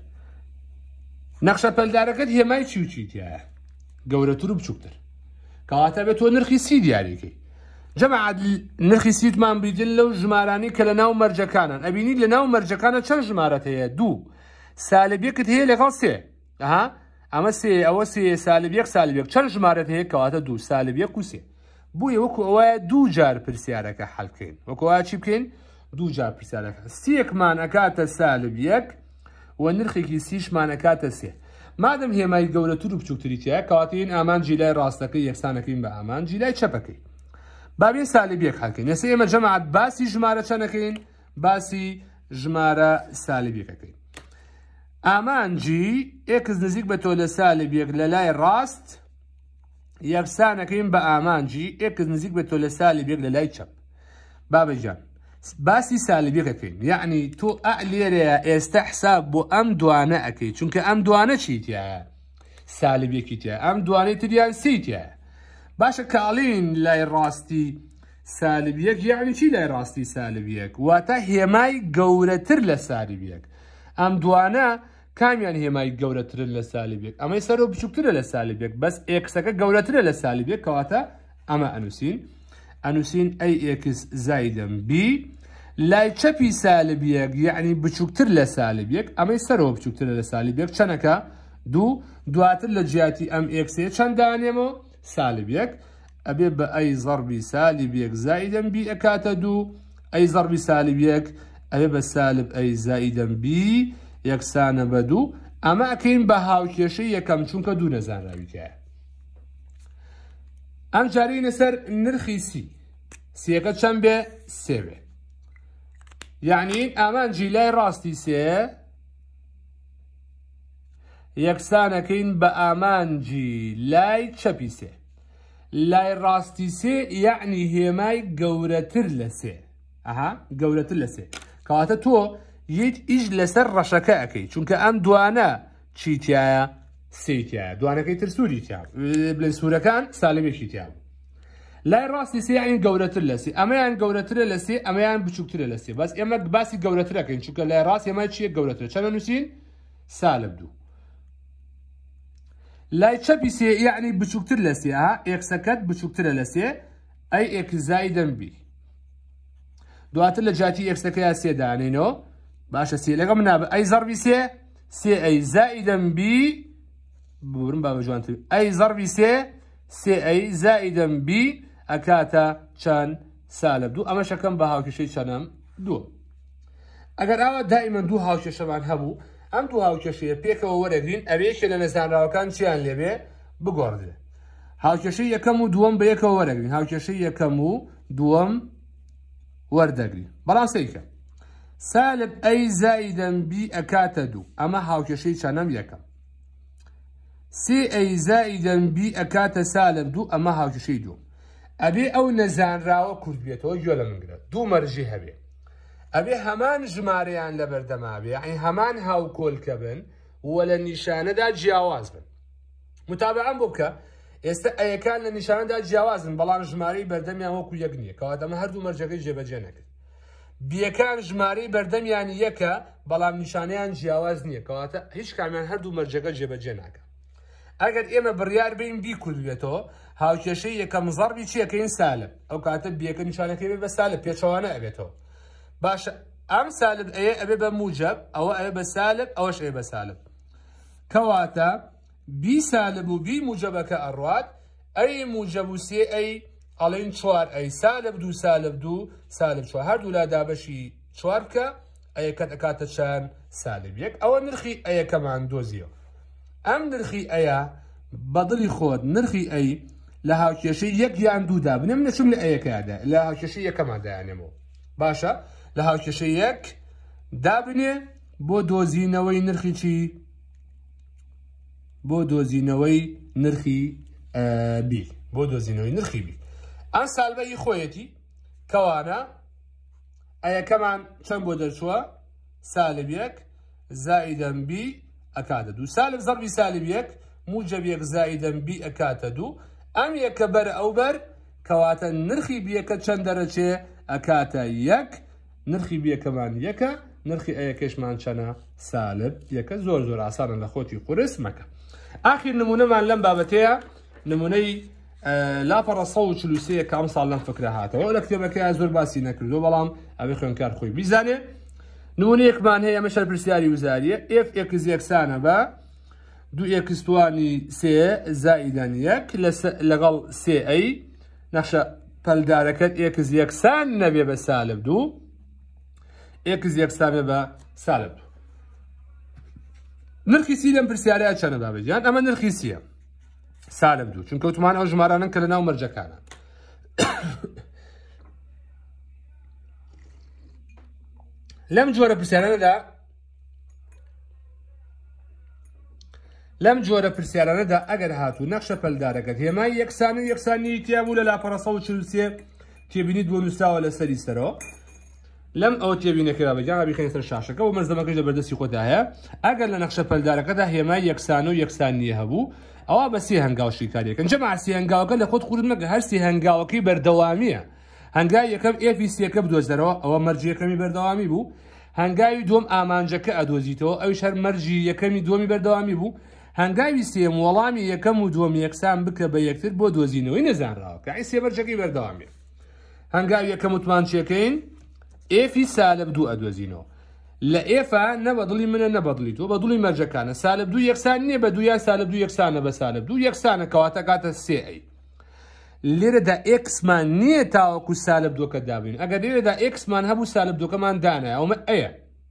نەخشە پەلدارەکەت هێمای چی و چیتیایە؟ گەورەتر و بچووکتر کەواتە بێت تۆ نرخی سی دیاریکەی. جەماعەت نرخی سیتمان بریدن لەو ژمارانی کە لە ناو مەرجەکانن. ئەبینی لە ناو مەرجەکانە چەند ژمارەت هەیە؟ 2 سالب 1 هەیە لەگەڵ 3 ئەمە 3 ئەوە 3 سالب 1 سالب 1 چەند ژمارەت هەیە؟ کەواتە 2 سالب 1 و 3 بوویە وەکو ئەوەیە 2 جار پرسیارەکە حەڵ بکەین. وەکو ئەوە چی بکەین؟ 2 جار پرسیارەکە. سیەکمان ئەکاتە سالب 1 و نرخێکی سیشمان ئەکاتە 3. مادەم هێمای گەورەتر و بچووکتری تایە کەواتە این ئامانجی لای ڕاستەکەی یەکسانەکەین بە ئامانجی لای چەپەکەی. بابێ سالب 1 حەڵکەین. ئێستا ئێمە جەماعەت باسی ژمارە چەندەکەین؟ باسی ژمارە سالب 1ەکەین. ئامانجی ئێکس نزیک بە تۆ لە سالب 1 لە لای ڕاست یەکسانەکەین بە ئامانجی ئێکس نزیک بە تۆ لە سالب 1 لە لای چەپ. بابەجان باسی سالب 1ەکەین، یعنی تۆ لێرەیە ئێستا حساب بۆ ئەم دوانە ئەەکەی، چونکە ئەم دوانە چیتیایە؟ سالب 1 تایە. ئەم دوانەی تریان سیتیایە. باشە کاڵین لای ڕاستی سالب 1 یعنی چی لای ڕاستی سالب 1؟ واتە هێمای گەورەتر لە سالب 1. ئەم دوانە کامیان هێمای گەورەترن لە سالب 1؟ ئەمەی سەرۆ بچووکترە لە سالب 1 بەس ئێکسەکە گەورەترە لە سالب 1 کەواتە ئەمە ئەنووسین ئەی ئێکس زایدەم بی لای چەپی سالب 1 یعنی بچووکتر لە سالب 1 ئەمەی سەرەوە بچووکترە لە سالب 1 چەندەکە؟ 2 دواتر لە جیاتی ئەم ئێکسەیە چەند دانێمەوە؟ سالب 1 ئەبێ بە ئەی زەربی سالب 1 زایدەم بی ئەکاتە 2 ئەی زەربی سالب 1 ئەبێ بە سالب ئەی زایدەم بی یەکسانە بە 2. ئەمە ئەکەین بە هاوکێشەی یەکەم چونکە 2 نەزانراویتایە. ئەم جارەینە سەر نرخی سیەکە چەند بێ؟ 3 بێ. یعنی ئامانجی لای ڕاستی 3 یەکسانەکەین بە ئامانجی لای چەپی 3. لای ڕاستی 3 یعنی هێمای گەورەتر لە 3. گەورەتر لە 3 کەواتە تۆ یەک ئیش لەسەر ڕەشەکە ئەەکەی، چونکە ئەم دوانە چیتیایە؟ سیتیایە. دوانەکەی تر سووری تیا بڵێن سوورەکان سالبێکی تیا. لای ڕاستی 3 یعنی گەورەتر لە 3. ئەمەیان گەورەترە لە 3 ئەمەیان بچووکترە لە 3 بەس ئێمە باسی گەورەترەکەین چونکە لای ڕاست هێمای چیە؟ گەورەترە. چەند نووسین؟ سالب 2. لای چەپی 3 یعنی بچووکتر لە 3 ئێکسەکەت بچووکترە لە 3 ئەی ئێکس زایدەم بی دواتر لە جاتی ئێکسەکەیە 3 دانێنەوە. باشە 3 لەگەڵ منابە ئەی زەربی 3 ئەی زائیدەم بی بورم بابە جوانتر ئەی زەربی 3 ئەی زائیدەم بی ئەکاتە چەند؟ سالب 2. ئەمە شەکەم بە هاوکێشەی چەندەم؟ 2. ئەگەر ئاوا دائیمەن 2 هاوکێشەمان هەبوو ئەم 2 هاوکێشەیە پێکەوە وەرەگرین ئەوەیەکێ لە نەزانراوەکان چیان لێبێ؟ بگۆڕدرێ. هاوکێشەی یەکەم و دووەم بە یەکەوە وەرەگرین. هاوکێشەی یەکەم و دووەم وەردەگرین. بەڵام سەیکە سالب ئەی زایدەم بی ئەکاتە 2. ئەمە هاوکێشەی چەندەم؟ یەکەم. 3 ئەی زایدەم بی ئەکاتە سالب 2. ئەمە هاوکێشەی 2. ئەبێ ئەو نەزانراوە کورد بێتەوە گوێ لە من گرە. 2 مەرجی هەبێ. ئەبێ هەمان ژمارەیان لە بەردەما بێ، یعنی هەمان هاوکۆلکە بن و لە نیشانەدا جیاواز بن. متابعەم بۆ بکە. ئێستا ئەیەکان لە نیشانەدا جیاوازن بەڵام ژمارەی بەردەمیان وەکو یەک نییە کەواتە ئەمە هەردوو مەرجەکەی جێبەجێ نەکرد. بیەکان ژمارەی بەردەمیان یەکە بەڵام نیشانەیان جیاواز نییە کەواتە هیچ کامیان هەردوو مەرجەکە جێبەجێ ناکە. ئەگەر ئێمە بڕیار بین بی کورد بێتەوە هاوکێشەی یەکەم زەربی چیەکەین؟ سالب. ئەو کاتە بیەکە نیشانەکەی بێ بە سالب پێچەوانە ئەبێتەوە. باشە ئەم سالب ئەیە ئەبێ بە موجب ئەوە ئەبێ بە سالب ئەوەش ئەبێ بە سالب کەواتە بی سالب و بی موجبەکە ئەڕوات ئەی موجب و 3 ئەی ئەڵێن 4 ئەی سالب 2 سالب 2 سالب 4 هەردوو لا دابەشی 4 بکە ئەیەکەت ئەکاتە چەند؟ سالب 1. ئەوە نرخی ئەیەکەمان دۆزیەوە. ئەم نرخی ئەیە بەدڵی خۆت نرخی ئەی لە هاوکێشەی 1 یان 2 دا بنێ منە چوم لە ئەیەکەدا لە هاوکێشەی یەکەمان دایانێمەوە. باشە لە هاوکێشەی 1 دابنێ بۆ دۆزینەوەی نرخی چی؟ بۆ دۆزینەوەی نرخی بی. بۆ دۆزینەوەی نرخی بی. ئەم سالبەی خۆیەتی كوانا أي كمان كم بودر شوى سالب يك زائدا بي أكاد دو سالب ضرب سالب يك موجب يك زائدا بي أكاد دو أم يك بر أو بر كواتا نرخي بيك چند درجة أكاتا يك نرخي بيك كمان يك نرخي أي كيش مان چنا سالب يك زور زور عصانا لخوتي قرس مكا آخر نمونة من لم بابتها نموني لا فرصو چلوسية كام صار لم فكرة هاتا وأقول لك تبكي زور باسي نكردو بلام أبي خنكار خوي بيزاني نمونة كمان هي مشال برسياري وزارية اف اكس يكسانا با دو اكس تواني سي زائدا يك لغل سي اي نخشى بالداركت اكس يكسان نبي بسالب دو اكس يكسان بسالب دو نرخي سي لم برسياري اتشانا بابجان اما نرخي سي سالب دو چونکە وتمان ئەو ژمارانن کە لە ناو مەرجەکانە لەم جۆرە پرسیارانەدا ئەگەر هاتوو نەخشە پەلدارەکەت هێمای یەکسان و یەکسانی تیا بوو لە لاپەڕە 143 تێبینیت بۆ نووسراوە لەسەری سەرەوە لەم ئەوە تێبینەکەرا بەجان ئەبیخێنە سەر شاشەکە و مەرزەمەکەش لە بەردەستی خۆدا هەیە ئەگەر لە نەخشە پەلدارەکەدا هێمای یەکسان و یەکسانی هەبوو ئەوە بە سێ هەنگاوشی کارێکن جەماعە سێ هەنگاوەکە لە خۆت قورت مەکە هەر سێ هەنگاوەکەی بەردەوامیە هەنگاوی یەکەم ئێفی سێکە بدۆزەرەوە ئەوە مەرجی یەکەمی بەردەوامی بوو هەنگاوی دووەم ئامانجەکە ئەدۆزیتەوە ئەویش هەر مەرجی یەکەمی دووەمی بەردەوامی بوو هەنگاوی سێم وەڵامی یەکەم و دووەم یەکسان بکە بە یەکتر بۆ دۆزینەوەی نەزانراوە کە سێ مەرجەکەی بەردەوامیە هەنگاوی یەکەم وتمانچیەکەین ئێفی سالب دوو ئەدۆزینەوە لە ئێفا نەبەدڵی منە نەبەدڵی تۆ بەدڵی مەرجەکانە سالب دوو یەکسان نییە بە دوویان سالب دوو یەکسانە بە سالب دوو یەکسانە کەواتە کاتە سێ ئەی لێرەدا ئێکسمان نییە تاوەکو سالب دووەکە دابین ئەگەر لێرەدا ئێکسمان هەبوو سالب دووەکەمان دانایە ئەومە ئەیە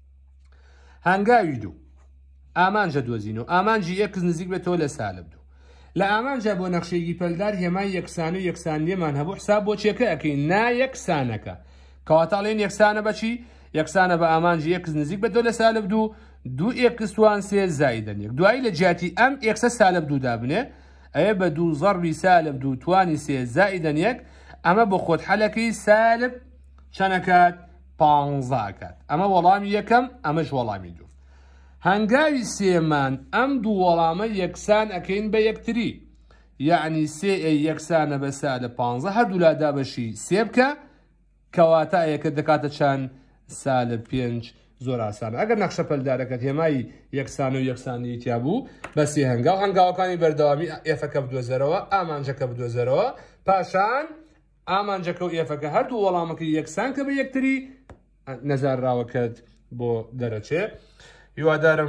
هەنگاوی دوو ئامانجە دۆزینەوە ئامانجی ئێکس نزیک بێتەوە لە سالب دوو لە ئامانجا بۆ نەخشەیەکی پەلدار هێمای یەکسان و یەکسانیەمان هەبوو حساب بۆ چێکە ئەەکەین نایەکسانەکە کەواتەڵێن یەکسانە بەچی یەکسانە بە ئامانجی ئێکس نزیک بێتەوە لە سالب دوو دوو ئێکس توان سێ زایدەن یەک دوایی لە جیاتی ئەم ئێکسە سالب دوو دابنێ ئەیە بە دوو ضەربی سالب دوو توانی سێ زائیدەن یەک ئەمە بۆ خۆت حەلەکەی سالب چەندەکات 15 کات ئەمە وەڵامی یەکەم ئەمەش وەڵامی دوو هەنگاوی سێمان ئەم دوو وەڵامە یەکسان ئەکەین بە یەکتری یعنی سێ یەکسانە بە سالب 15 هەردوو لادا بەشی سێ بکە کەواتە ئەیەکە دەکاتە چەند سالب 5 زۆر ئاسانە ئەگەر نەخشە پەلدارەکەت هێمای یەکسان و یەکسانی تیا بوو بە سێ هەنگاو هەنگاوەکانی بەردەوامی ئێفەکە بدۆزەرەوە ئامانجەکە بدۆزەرەوە پاشان ئامانجەکە و ئێفەکە هەردوو وەڵامەکەی یەکسان کە بە یەکتری نەزانراوەکەت بۆ دەرەچێ هیوادارم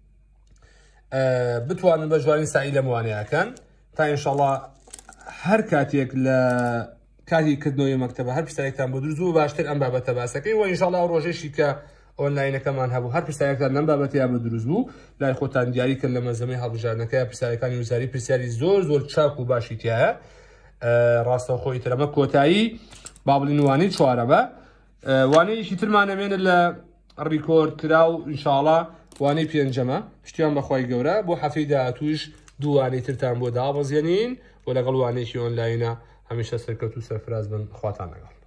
بتوانن بە جوانی سعی لە موانەیەکەن تا ئینشەڵڵا هەر کاتێک لە کاتی کردنەوەی مەکتەبە هەر پرسیارێکتان بۆ دروست بوو باشتر ئەم بابەتە باسەکەی و ئینشەڵڵا ڕۆژێشی کە ئۆنلاینەکەمان هەبوو هەر پرسیارێکتان لەم بابەتەیە بە دروست بوو لای خۆتان دیاری کرد لە مەزەمەی هەڵبژاردنەکەی پرسیارەکانی وزاری پرسیاری زۆر زۆر چاک و باشی تایە ڕاستەوخۆی ترەمە کۆتایی با بڵین وانەی چوارەمە وانەیەکی ترمانەمێنە لە ڕیکۆرد کرا و ئینشاڵڵا وانەی پێنجەمە پشتیان بەخوای گەورە بۆ هەفتەی داهاتووش دوو وانەی ترتان بۆ دابەزێنین و لەگەڵ وانەیەکی ئۆنلاینە هەمیشە سەرکەوت و سەرفراز بن خواتان لەگەڵ